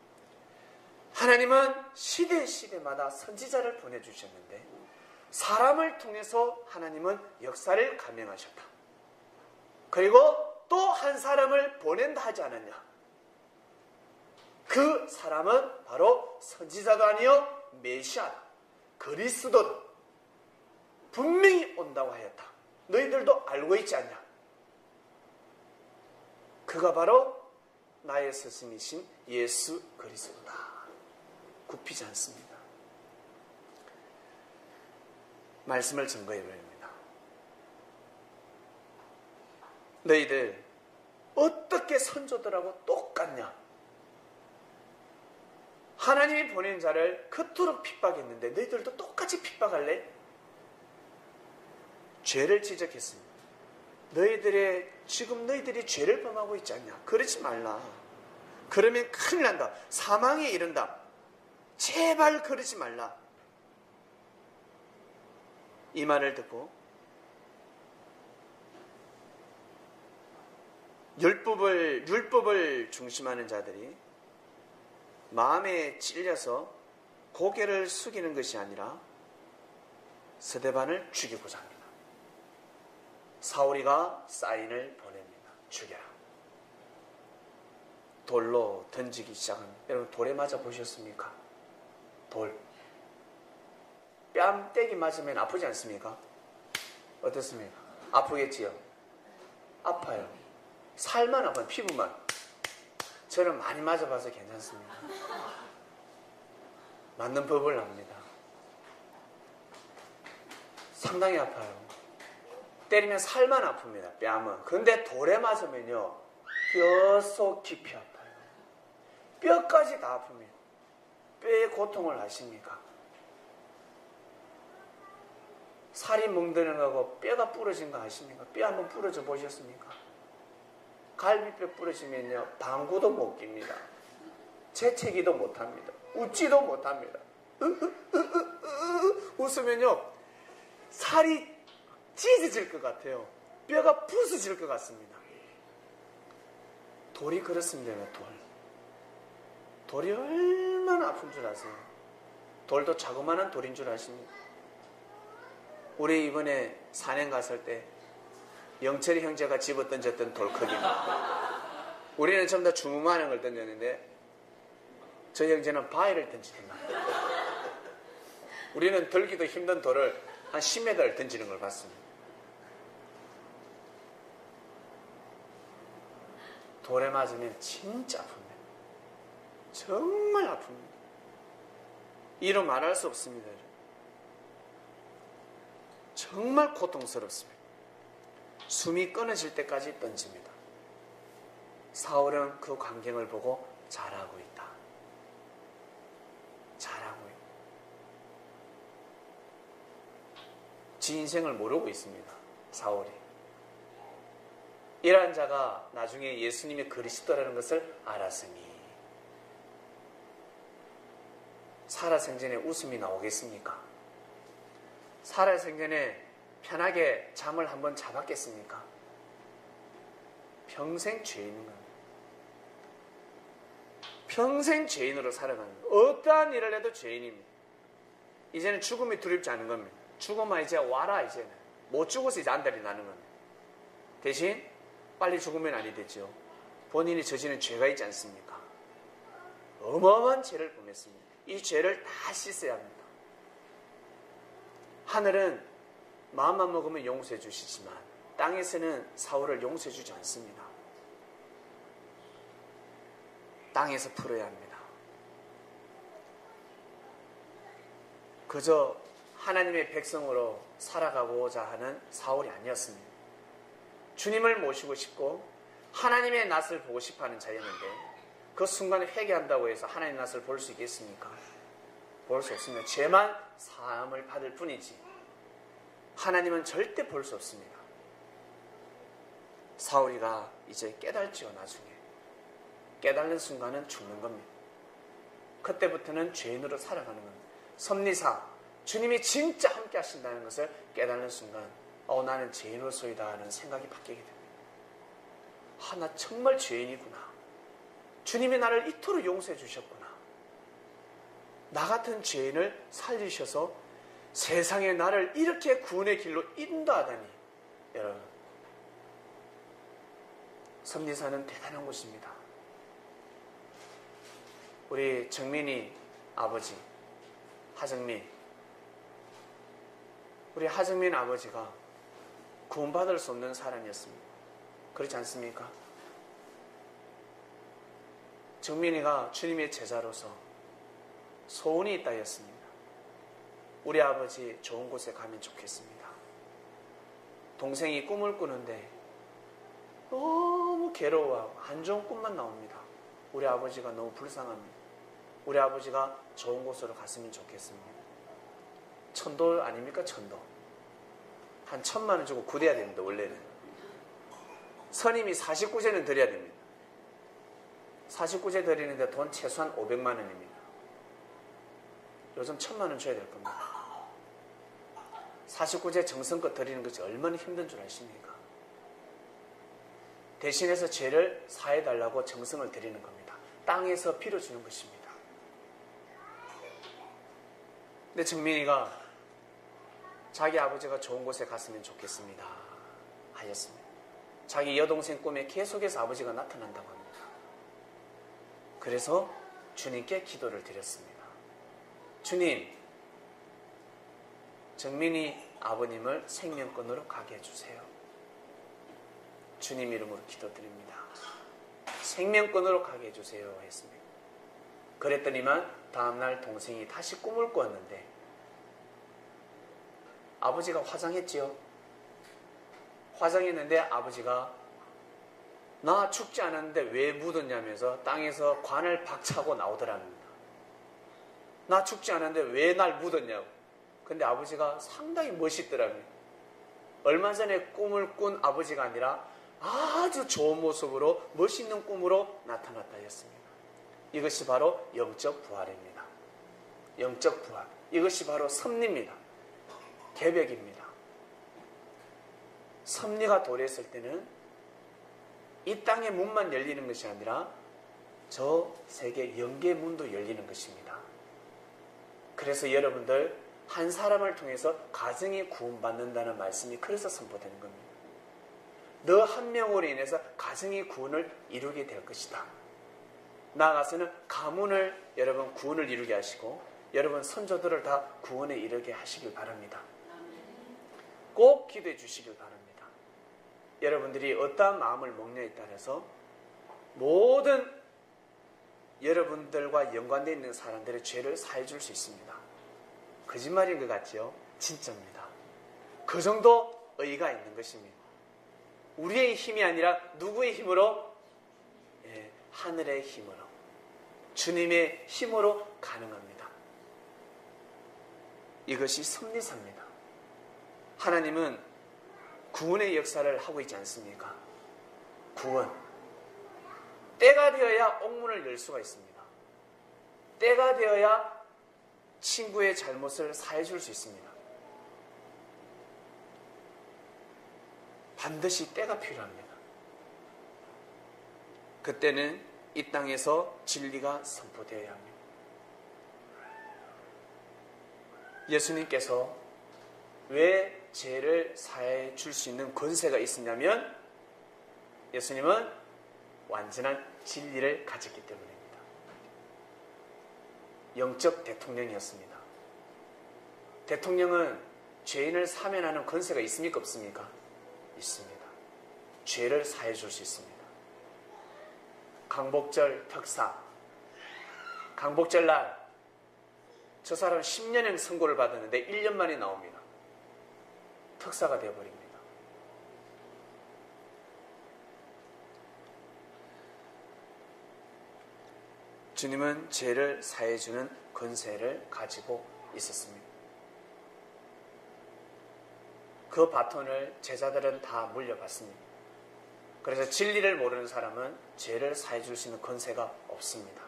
하나님은 시대마다 선지자를 보내주셨는데 사람을 통해서 하나님은 역사를 감행하셨다. 그리고 또 한 사람을 보낸다 하지 않았냐. 그 사람은 바로 선지자도 아니요 메시아다. 그리스도다. 분명히 온다고 하였다. 너희들도 알고 있지 않냐. 그가 바로 나의 스승이신 예수 그리스도다. 굽히지 않습니다. 말씀을 증거해 버립니다. 너희들 어떻게 선조들하고 똑같냐. 하나님이 보낸 자를 그토록 핍박했는데 너희들도 똑같이 핍박할래? 죄를 지적했습니다. 지금 너희들이 죄를 범하고 있지 않냐. 그러지 말라. 그러면 큰일 난다. 사망에 이른다. 제발 그러지 말라. 이 말을 듣고 율법을 중심하는 자들이 마음에 찔려서 고개를 숙이는 것이 아니라 스데반을 죽이고자 합니다. 사울이가 사인을 보냅니다. 죽여라. 돌로 던지기 시작합니다. 여러분 돌에 맞아 보셨습니까? 돌. 뺨때기 맞으면 아프지 않습니까? 어떻습니까? 아프겠지요? 아파요. 살만 아파요. 피부만. 저는 많이 맞아봐서 괜찮습니다. 맞는 법을 압니다. 상당히 아파요. 때리면 살만 아픕니다. 뺨은. 근데 돌에 맞으면요 뼈 속 깊이 아파요. 뼈까지 다 아픕니다. 뼈의 고통을 아십니까? 살이 멍드는 거고 뼈가 부러진 거 아십니까? 뼈 한번 부러져 보셨습니까? 갈비뼈 부러지면요 방구도 못 낍니다. 재채기도 못합니다. 웃지도 못합니다. 웃으면요 살이 찢어질 것 같아요. 뼈가 부서질 것 같습니다. 돌이 그렇습니다. 돌이 얼마나 아픈 줄 아세요? 돌도 자그마한 돌인 줄 아십니까? 우리 이번에 산행 갔을 때 영철이 형제가 집어 던졌던 돌 크기입니다. 우리는 전부 다 주무만한 걸 던졌는데 저 형제는 바위를 던지더만. 우리는 들기도 힘든 돌을 한 10m를 던지는 걸 봤습니다. 돌에 맞으면 진짜 아픕니다. 정말 아픕니다. 이로 말할 수 없습니다. 정말 고통스럽습니다. 숨이 끊어질 때까지 던집니다. 사울은 그 광경을 보고 잘하고 있다. 잘하고 있다. 지 인생을 모르고 있습니다. 사울이. 이러한 자가 나중에 예수님의 그리스도라는 것을 알았으니 살아생전에 웃음이 나오겠습니까? 살아생전에 편하게 잠을 한번 자봤겠습니까? 평생 죄인인 겁니다. 평생 죄인으로 살아가는 겁니다. 어떠한 일을 해도 죄인입니다. 이제는 죽음이 두렵지 않은 겁니다. 죽으면 이제 와라. 이제는 못 죽어서 이제 안달이 나는 겁니다. 대신 빨리 죽으면 아니 되죠. 본인이 저지른 죄가 있지 않습니까? 어마어마한 죄를 범했습니다. 이 죄를 다 씻어야 합니다. 하늘은 마음만 먹으면 용서해 주시지만 땅에서는 사울을 용서해 주지 않습니다. 땅에서 풀어야 합니다. 그저 하나님의 백성으로 살아가고자 하는 사울이 아니었습니다. 주님을 모시고 싶고 하나님의 낯을 보고 싶어하는 자였는데 그 순간에 회개한다고 해서 하나님의 낯을 볼 수 있겠습니까? 볼 수 없습니다. 죄만 사함을 받을 뿐이지 하나님은 절대 볼 수 없습니다. 사울이가 이제 깨달지요. 나중에 깨달는 순간은 죽는 겁니다. 그때부터는 죄인으로 살아가는 겁니다. 섭리사 주님이 진짜 함께 하신다는 것을 깨달는 순간 나는 죄인으로서이다 하는 생각이 바뀌게 됩니다. 나 정말 죄인이구나. 주님이 나를 이토록 용서해 주셨구나. 나 같은 죄인을 살리셔서 세상에 나를 이렇게 구원의 길로 인도하다니. 여러분, 섭리사는 대단한 곳입니다. 우리 정민이 아버지 하정민, 우리 하정민 아버지가 구원받을 수 없는 사람이었습니다. 그렇지 않습니까? 정민이가 주님의 제자로서 소원이 있다 했습니다. 우리 아버지 좋은 곳에 가면 좋겠습니다. 동생이 꿈을 꾸는데 너무 괴로워하고 안 좋은 꿈만 나옵니다. 우리 아버지가 너무 불쌍합니다. 우리 아버지가 좋은 곳으로 갔으면 좋겠습니다. 천도 아닙니까? 천도. 한 1,000만 원 주고 구대야 됩니다. 원래는. 선임이 49제는 드려야 됩니다. 49제 드리는데 돈 최소한 500만 원입니다. 요즘 1,000만 원 줘야 될 겁니다. 49제 정성껏 드리는 것이 얼마나 힘든 줄 아십니까? 대신해서 죄를 사해달라고 정성을 드리는 겁니다. 땅에서 빌어주는 것입니다. 근데 정민이가 자기 아버지가 좋은 곳에 갔으면 좋겠습니다 하였습니다. 자기 여동생 꿈에 계속해서 아버지가 나타난다고 합니다. 그래서 주님께 기도를 드렸습니다. 주님, 정민이 아버님을 생명권으로 가게 해주세요. 주님 이름으로 기도드립니다. 생명권으로 가게 해주세요 했습니다. 그랬더니만 다음날 동생이 다시 꿈을 꾸었는데 아버지가 화장했지요. 화장했는데 아버지가 나 죽지 않았는데 왜 묻었냐면서 땅에서 관을 박차고 나오더랍니다. 나 죽지 않았는데 왜 날 묻었냐고. 근데 아버지가 상당히 멋있더랍니다. 얼마 전에 꿈을 꾼 아버지가 아니라 아주 좋은 모습으로 멋있는 꿈으로 나타났다 했습니다. 이것이 바로 영적 부활입니다. 영적 부활. 이것이 바로 섭리입니다. 개벽입니다. 섭리가 도래했을 때는 이 땅의 문만 열리는 것이 아니라 저 세계 영계의 문도 열리는 것입니다. 그래서 여러분들 한 사람을 통해서 가정이 구원받는다는 말씀이 그래서 선포되는 겁니다. 너 한 명으로 인해서 가정이 구원을 이루게 될 것이다. 나아가서는 가문을 여러분 구원을 이루게 하시고 여러분 선조들을 다 구원에 이르게 하시길 바랍니다. 꼭 기도해 주시길 바랍니다. 여러분들이 어떠한 마음을 먹냐에 따라서 모든 여러분들과 연관되어 있는 사람들의 죄를 사해 줄 수 있습니다. 거짓말인 것 같지요? 진짜입니다. 그 정도 의의가 있는 것입니다. 우리의 힘이 아니라 누구의 힘으로? 하늘의 힘으로, 주님의 힘으로 가능합니다. 이것이 섭리사입니다. 하나님은 구원의 역사를 하고 있지 않습니까? 구원. 때가 되어야 옥문을 열 수가 있습니다. 때가 되어야 친구의 잘못을 사해줄 수 있습니다. 반드시 때가 필요합니다. 그때는 이 땅에서 진리가 선포되어야 합니다. 예수님께서 왜 죄를 사해 줄 수 있는 권세가 있었냐면 예수님은 완전한 진리를 가졌기 때문입니다. 영적 대통령이었습니다. 대통령은 죄인을 사면하는 권세가 있습니까? 없습니까? 있습니다. 죄를 사해 줄 수 있습니다. 강복절 특사, 강복절 날 저 사람 10년형 선고를 받았는데 1년 만에 나옵니다. 특사가 되어버립니다. 주님은 죄를 사해주는 권세를 가지고 있었습니다. 그 바톤을 제자들은 다 물려받습니다. 그래서 진리를 모르는 사람은 죄를 사해줄 수 있는 권세가 없습니다.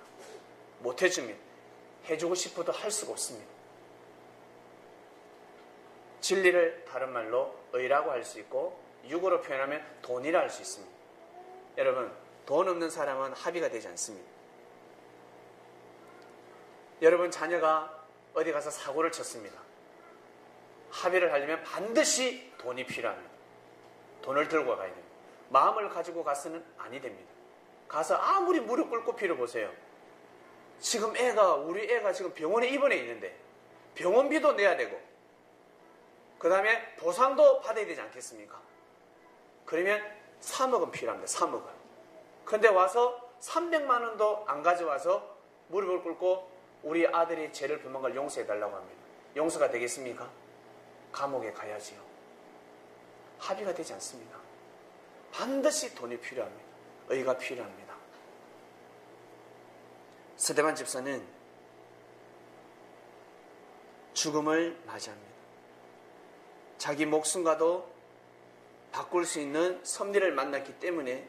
못해줍니다. 해주고 싶어도 할 수가 없습니다. 진리를 다른 말로 의라고 할 수 있고 육으로 표현하면 돈이라 할 수 있습니다. 여러분, 돈 없는 사람은 합의가 되지 않습니다. 여러분 자녀가 어디 가서 사고를 쳤습니다. 합의를 하려면 반드시 돈이 필요합니다. 돈을 들고 가야 됩니다. 마음을 가지고 가서는 아니 됩니다. 가서 아무리 무릎 꿇고 빌어보세요. 지금 우리 애가 지금 병원에 입원해 있는데 병원비도 내야 되고 그 다음에 보상도 받아야 되지 않겠습니까? 그러면 3억은 필요합니다. 3억은. 근데 와서 300만 원도 안 가져와서 무릎을 꿇고 우리 아들이 죄를 범한 걸 용서해달라고 합니다. 용서가 되겠습니까? 감옥에 가야지요. 합의가 되지 않습니다. 반드시 돈이 필요합니다. 의가 필요합니다. 스데반 집사는 죽음을 맞이합니다. 자기 목숨과도 바꿀 수 있는 섭리를 만났기 때문에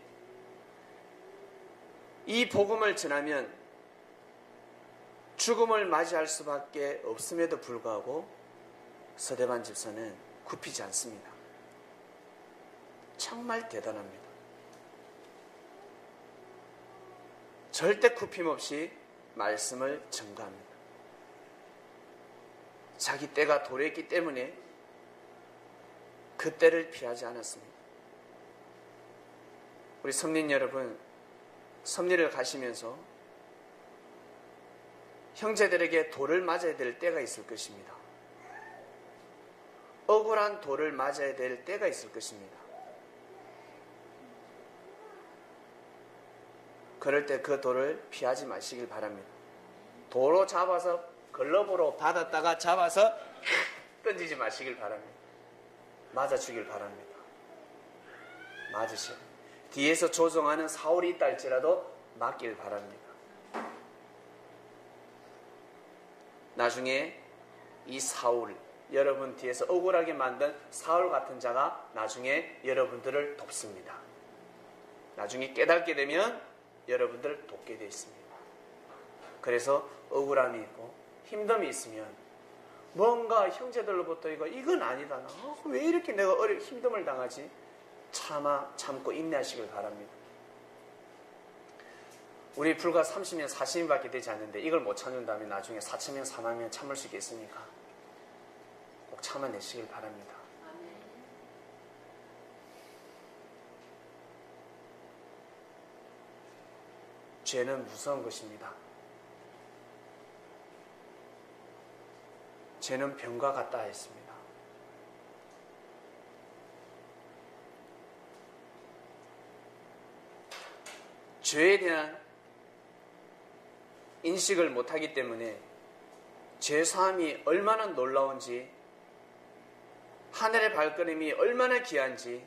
이 복음을 전하면 죽음을 맞이할 수밖에 없음에도 불구하고 스데반 집사는 굽히지 않습니다. 정말 대단합니다. 절대 굽힘 없이 말씀을 전가합니다. 자기 때가 도래했기 때문에 그 때를 피하지 않았습니다. 우리 성린 여러분, 섭리를 가시면서 형제들에게 돌을 맞아야 될 때가 있을 것입니다. 억울한 돌을 맞아야 될 때가 있을 것입니다. 그럴 때 그 돌을 피하지 마시길 바랍니다. 도로 잡아서 글러브로 받았다가 잡아서 던지지 마시길 바랍니다. 맞아 주길 바랍니다. 맞으셔야 됩니다. 뒤에서 조종하는 사울이 있다 할지라도 맞길 바랍니다. 나중에 이 사울, 여러분 뒤에서 억울하게 만든 사울 같은 자가 나중에 여러분들을 돕습니다. 나중에 깨닫게 되면 여러분들을 돕게 되어 있습니다. 그래서 억울함이 있고 힘듦이 있으면 뭔가 형제들로부터 이건 아니다. 왜 이렇게 내가 힘듦을 당하지? 참고 인내하시길 바랍니다. 우리 불과 30년, 40년밖에 되지 않는데 이걸 못 참는다면 나중에 4천년, 4만년 참을 수 있겠습니까? 꼭 참아내시길 바랍니다. 죄는 무서운 것입니다. 죄는 병과 같다 했습니다. 죄에 대한 인식을 못하기 때문에 죄사함이 얼마나 놀라운지, 하늘의 발걸음이 얼마나 귀한지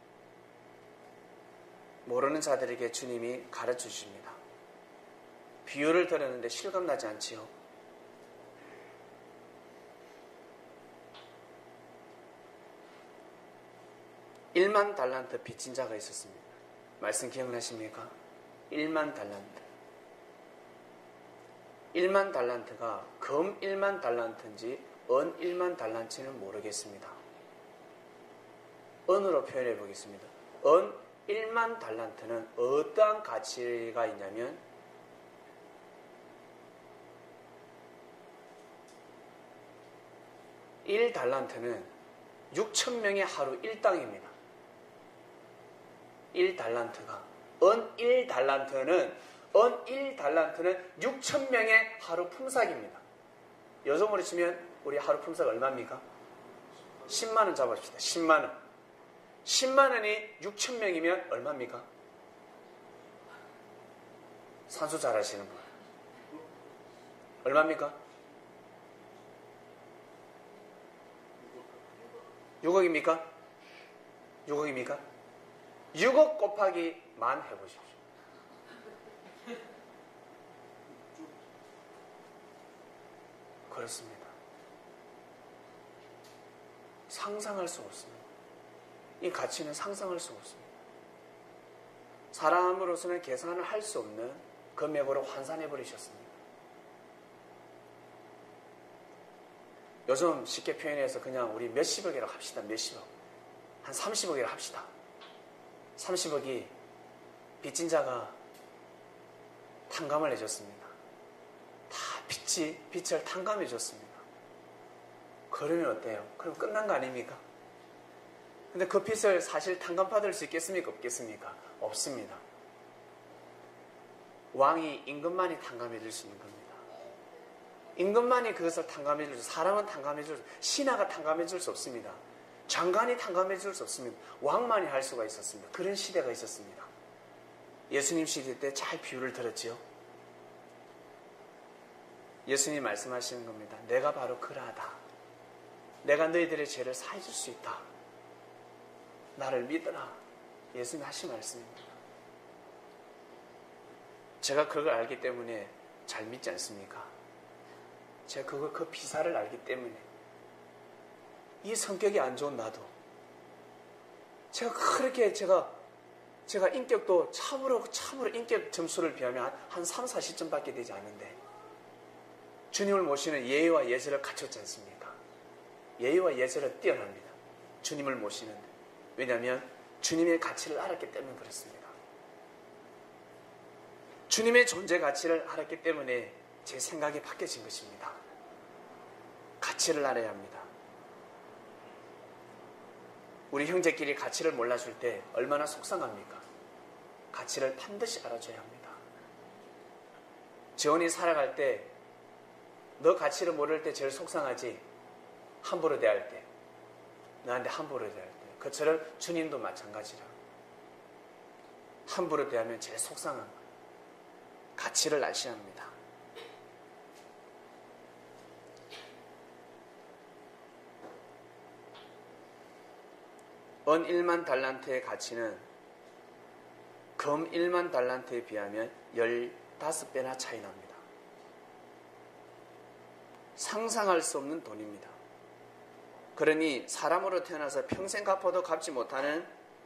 모르는 자들에게 주님이 가르쳐 주십니다. 비유를 들었는데 실감나지 않지요? 일만 달란트 빚진 자가 있었습니다. 말씀 기억나십니까? 1만 달란트. 1만 달란트가 금 1만 달란트인지 은 1만 달란트는 모르겠습니다. 은으로 표현해 보겠습니다. 은 1만 달란트는 어떠한 가치가 있냐면 1달란트는 6,000명의 하루 일당입니다. 1달란트가. 은 1달란트는 6,000명의 하루 품삯입니다. 요즘으로 치면 우리 하루 품삯 얼마입니까? 10만원 잡아줍시다. 10만원. 10만원이 6,000명이면 얼마입니까? 산수 잘 하시는 분. 얼마입니까? 6억입니까? 6억입니까? 6억 곱하기 만 해보십시오. 그렇습니다. 상상할 수 없습니다. 이 가치는 상상할 수 없습니다. 사람으로서는 계산을 할 수 없는 금액으로 환산해 버리셨습니다. 요즘 쉽게 표현해서 그냥 우리 몇십억이라고 합시다. 몇십억. 한 30억이라고 합시다. 30억이 빚진 자가 탕감을 해줬습니다. 다 빚을 탕감해 줬습니다. 그러면 어때요? 그럼 끝난 거 아닙니까? 근데 그 빚을 사실 탕감받을 수 있겠습니까? 없겠습니까? 없습니다. 왕이 임금만이 탕감해 줄 수 있는 겁니다. 임금만이 그것을 탕감해 줄 수, 사람은 탕감해 줄 수, 신하가 탕감해 줄 수 없습니다. 장관이 탕감해 줄 수 없습니다. 왕만이 할 수가 있었습니다. 그런 시대가 있었습니다. 예수님 시대 때 잘 비유를 들었지요. 예수님 말씀하시는 겁니다. 내가 바로 그러하다. 내가 너희들의 죄를 사해줄 수 있다. 나를 믿어라. 예수님 하신 말씀입니다. 제가 그걸 알기 때문에 잘 믿지 않습니까? 제가 그 비사를 알기 때문에 이 성격이 안 좋은 나도 제가 그렇게 제가 인격도 참으로 인격 점수를 비하면 한 3, 40점밖에 되지 않는데 주님을 모시는 예의와 예절을 갖췄지 않습니까? 예의와 예절은 뛰어납니다. 주님을 모시는데. 왜냐하면 주님의 가치를 알았기 때문에 그렇습니다. 주님의 존재 가치를 알았기 때문에 제 생각이 바뀌어진 것입니다. 가치를 알아야 합니다. 우리 형제끼리 가치를 몰라줄 때 얼마나 속상합니까? 가치를 반드시 알아줘야 합니다. 재원이 살아갈 때 너 가치를 모를 때 제일 속상하지. 함부로 대할 때. 나한테 함부로 대할 때. 그처럼 주님도 마찬가지라. 함부로 대하면 제일 속상한 거예요. 가치를 아셔야 합니다. 은 1만 달란트의 가치는 금 1만 달란트에 비하면 15배나 차이 납니다. 상상할 수 없는 돈입니다. 그러니 사람으로 태어나서 평생 갚아도 갚지 못하는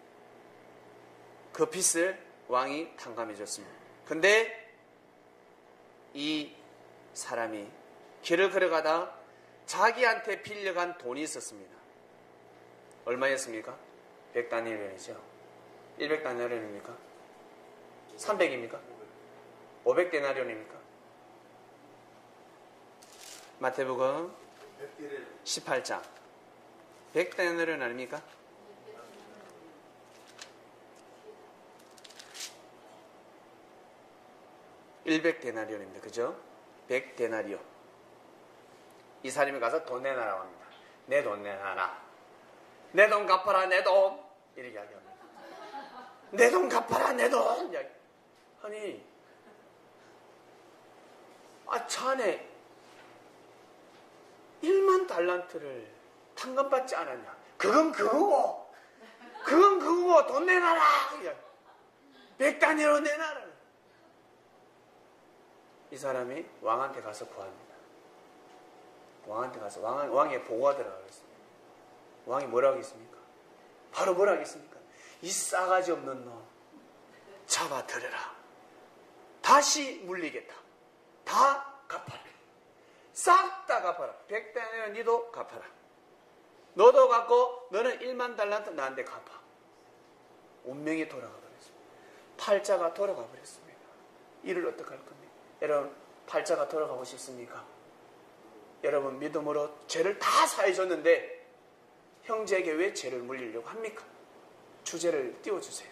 그 빚을 왕이 탕감해 줬습니다. 근데 이 사람이 길을 걸어가다 자기한테 빌려간 돈이 있었습니다. 얼마였습니까? 100다니엘이죠. 100다니엘입니까? 300입니까? 500데나리온입니까? 마태복음 18장 100데나리온 아닙니까? (100데나리온입니다) 그죠? 100데나리온. 이 사람이 가서 돈 내놔라고 합니다. 내 돈 내놔라. 내 돈 갚아라, 내 돈. 이렇게 이야기합니다. 내 돈 갚아라, 내 돈. 아니, 자네 1만 달란트를 탕감받지 않았냐? 그건 그거고 돈 내놔라. 100다니엘로 내놔라. 이 사람이 왕한테 가서 구합니다. 왕한테 가서 왕의 보고하더라고 그랬습니다. 왕이 뭐라고 하겠습니까? 바로 뭐라고 하겠습니까? 이 싸가지 없는 놈 잡아들여라. 다시 물리겠다. 다 갚아라. 싹 다 갚아라. 100다니엘 니도 갚아라. 너도 갚고 너는 1만 달란트 나한테 갚아. 운명이 돌아가 버렸습니다. 팔자가 돌아가 버렸습니다. 이를 어떻게 할 겁니까? 여러분, 팔자가 돌아가고 싶습니까? 여러분, 믿음으로 죄를 다 사해줬는데 형제에게 왜 죄를 물리려고 합니까? 주제를 띄워주세요.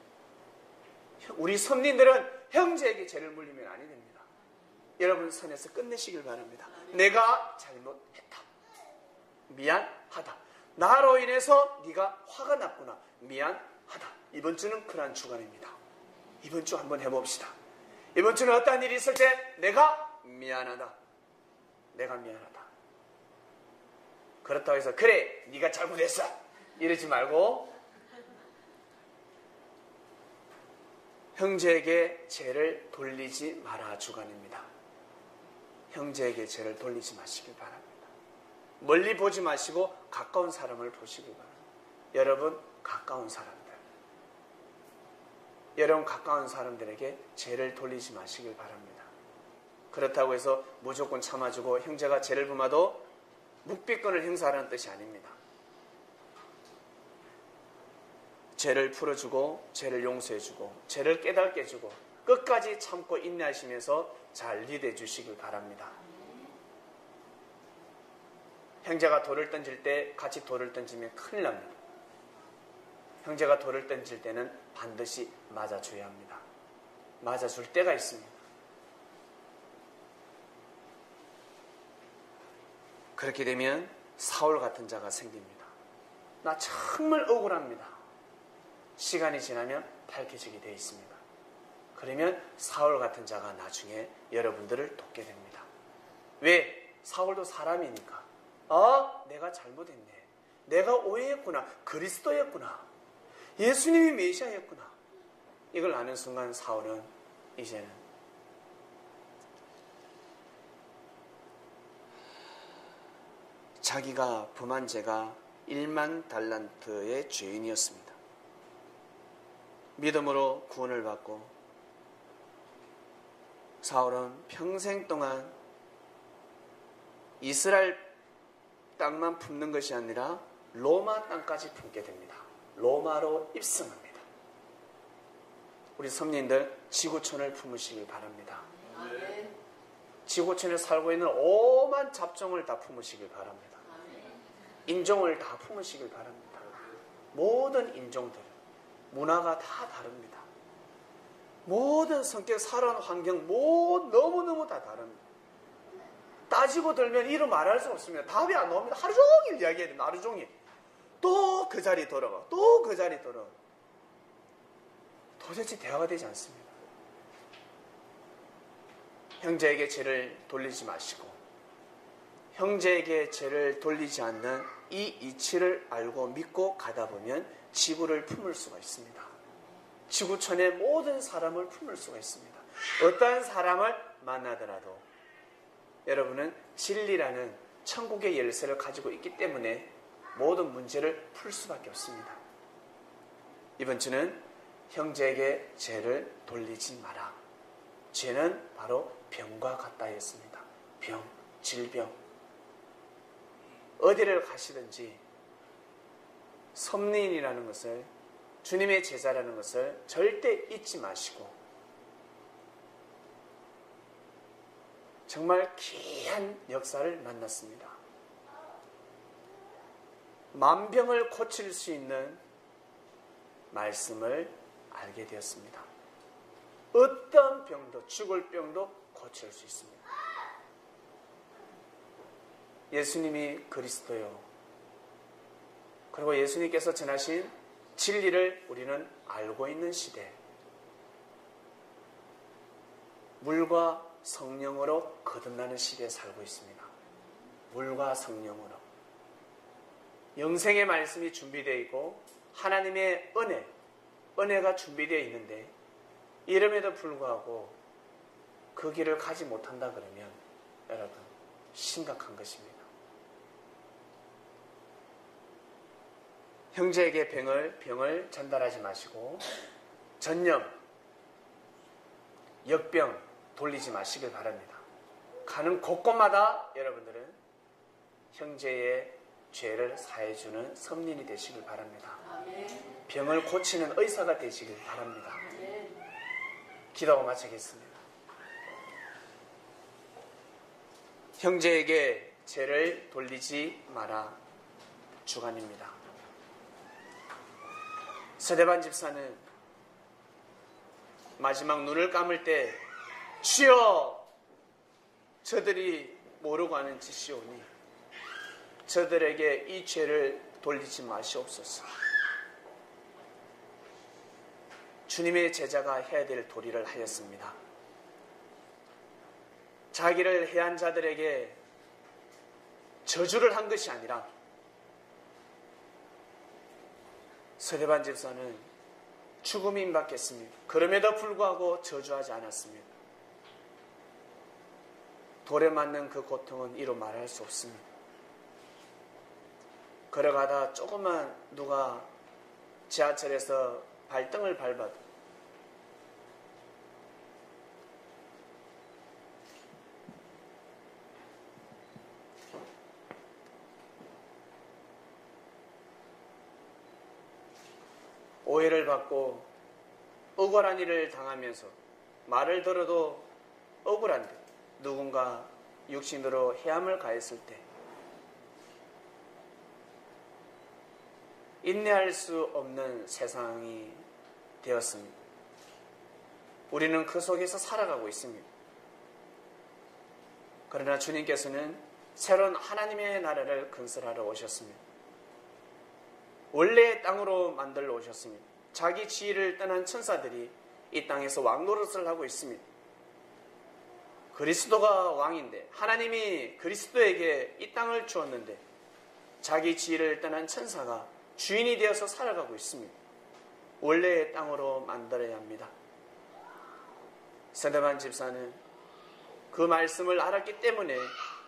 우리 선민들은 형제에게 죄를 물리면 아니 됩니다. 여러분 선에서 끝내시길 바랍니다. 내가 잘못했다. 미안하다. 나로 인해서 네가 화가 났구나. 미안하다. 이번 주는 그러한 주간입니다. 이번 주 한번 해봅시다. 이번 주는 어떠한 일이 있을 때 내가 미안하다. 내가 미안하다. 그렇다고 해서 그래 네가 잘못했어 이러지 말고 형제에게 죄를 돌리지 마라 주간입니다. 형제에게 죄를 돌리지 마시길 바랍니다. 멀리 보지 마시고 가까운 사람을 보시길 바랍니다. 여러분 가까운 사람들, 여러분 가까운 사람들에게 죄를 돌리지 마시길 바랍니다. 그렇다고 해서 무조건 참아주고 형제가 죄를 범하도 묵비권을 행사하라는 뜻이 아닙니다. 죄를 풀어주고 죄를 용서해주고 죄를 깨닫게 해주고 끝까지 참고 인내하시면서 잘 리드해 주시길 바랍니다. 형제가 돌을 던질 때 같이 돌을 던지면 큰일 납니다. 형제가 돌을 던질 때는 반드시 맞아줘야 합니다. 맞아줄 때가 있습니다. 그렇게 되면 사울 같은 자가 생깁니다. 나 정말 억울합니다. 시간이 지나면 밝혀지게 되어 있습니다. 그러면 사울 같은 자가 나중에 여러분들을 돕게 됩니다. 왜? 사울도 사람이니까. 내가 잘못했네. 내가 오해했구나. 그리스도였구나. 예수님이 메시아였구나. 이걸 아는 순간 사울은 이제는 자기가 범한 죄가 1만 달란트의 죄인이었습니다. 믿음으로 구원을 받고 사울은 평생 동안 이스라엘 땅만 품는 것이 아니라 로마 땅까지 품게 됩니다. 로마로 입성합니다. 우리 성도님들 지구촌을 품으시길 바랍니다. 지구촌에 살고 있는 오만 잡종을 다 품으시길 바랍니다. 인종을 다 품으시길 바랍니다. 모든 인종들, 문화가 다 다릅니다. 모든 성격, 살아가는 환경, 너무너무 다 다릅니다. 따지고 들면 이루 말할 수 없습니다. 답이 안 나옵니다. 하루 종일 이야기해야 됩니다. 하루 종일. 또 그 자리 돌아가. 또 그 자리 돌아가. 도대체 대화가 되지 않습니다. 형제에게 죄를 돌리지 마시고 형제에게 죄를 돌리지 않는 이 이치를 알고 믿고 가다 보면 지구를 품을 수가 있습니다. 지구촌의 모든 사람을 품을 수가 있습니다. 어떠한 사람을 만나더라도 여러분은 진리라는 천국의 열쇠를 가지고 있기 때문에 모든 문제를 풀 수밖에 없습니다. 이번 주는 형제에게 죄를 돌리지 마라. 죄는 바로 병과 같다 했습니다. 병, 질병. 어디를 가시든지 섭리인이라는 것을, 주님의 제자라는 것을 절대 잊지 마시고 정말 귀한 역사를 만났습니다. 만병을 고칠 수 있는 말씀을 알게 되었습니다. 어떤 병도, 죽을 병도 고칠 수 있습니다. 예수님이 그리스도요. 그리고 예수님께서 전하신 진리를 우리는 알고 있는 시대. 물과 성령으로 거듭나는 시대에 살고 있습니다. 물과 성령으로. 영생의 말씀이 준비되어 있고 하나님의 은혜가 준비되어 있는데 이름에도 불구하고 그 길을 가지 못한다 그러면 여러분 심각한 것입니다. 형제에게 병을 전달하지 마시고 전염, 역병 돌리지 마시길 바랍니다. 가는 곳곳마다 여러분들은 형제의 죄를 사해주는 섭리인이 되시길 바랍니다. 병을 고치는 의사가 되시길 바랍니다. 기도하고 마치겠습니다. 형제에게 죄를 돌리지 마라. 주간입니다. 서대반 집사는 마지막 눈을 감을 때 주여 저들이 모르고 하는 짓이오니 저들에게 이 죄를 돌리지 마시옵소서. 주님의 제자가 해야 될 도리를 하였습니다. 자기를 해한 자들에게 저주를 한 것이 아니라 서대반 집사는 죽음이 임박했습니다. 그럼에도 불구하고 저주하지 않았습니다. 돌에 맞는 그 고통은 이루 말할 수 없습니다. 걸어가다 조금만 누가 지하철에서 발등을 밟아도 오해를 받고 억울한 일을 당하면서 말을 들어도 억울한데 누군가 육신으로 해함을 가했을 때 인내할 수 없는 세상이 되었습니다. 우리는 그 속에서 살아가고 있습니다. 그러나 주님께서는 새로운 하나님의 나라를 건설하러 오셨습니다. 원래의 땅으로 만들러 오셨습니다. 자기 지위를 떠난 천사들이 이 땅에서 왕노릇을 하고 있습니다. 그리스도가 왕인데 하나님이 그리스도에게 이 땅을 주었는데 자기 지위를 떠난 천사가 주인이 되어서 살아가고 있습니다. 원래의 땅으로 만들어야 합니다. 스데반 집사는 그 말씀을 알았기 때문에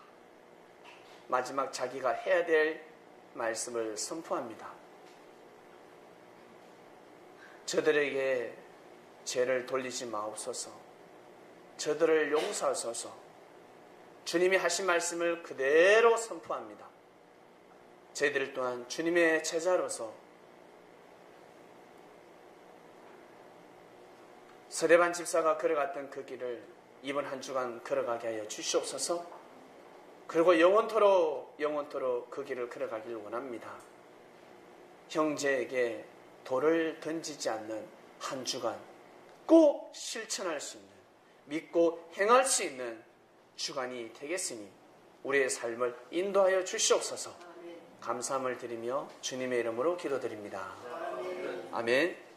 마지막 자기가 해야 될 말씀을 선포합니다. 저들에게 죄를 돌리지 마옵소서. 저들을 용서하소서. 주님이 하신 말씀을 그대로 선포합니다. 저희들 또한 주님의 제자로서 스데반 집사가 걸어갔던 그 길을 이번 한 주간 걸어가게 하여 주시옵소서. 그리고 영원토록 그 길을 걸어가길 원합니다. 형제에게 돌을 던지지 않는 한 주간 꼭 실천할 수 있는, 믿고 행할 수 있는 주간이 되겠으니 우리의 삶을 인도하여 주시옵소서. 감사함을 드리며 주님의 이름으로 기도드립니다. 아멘.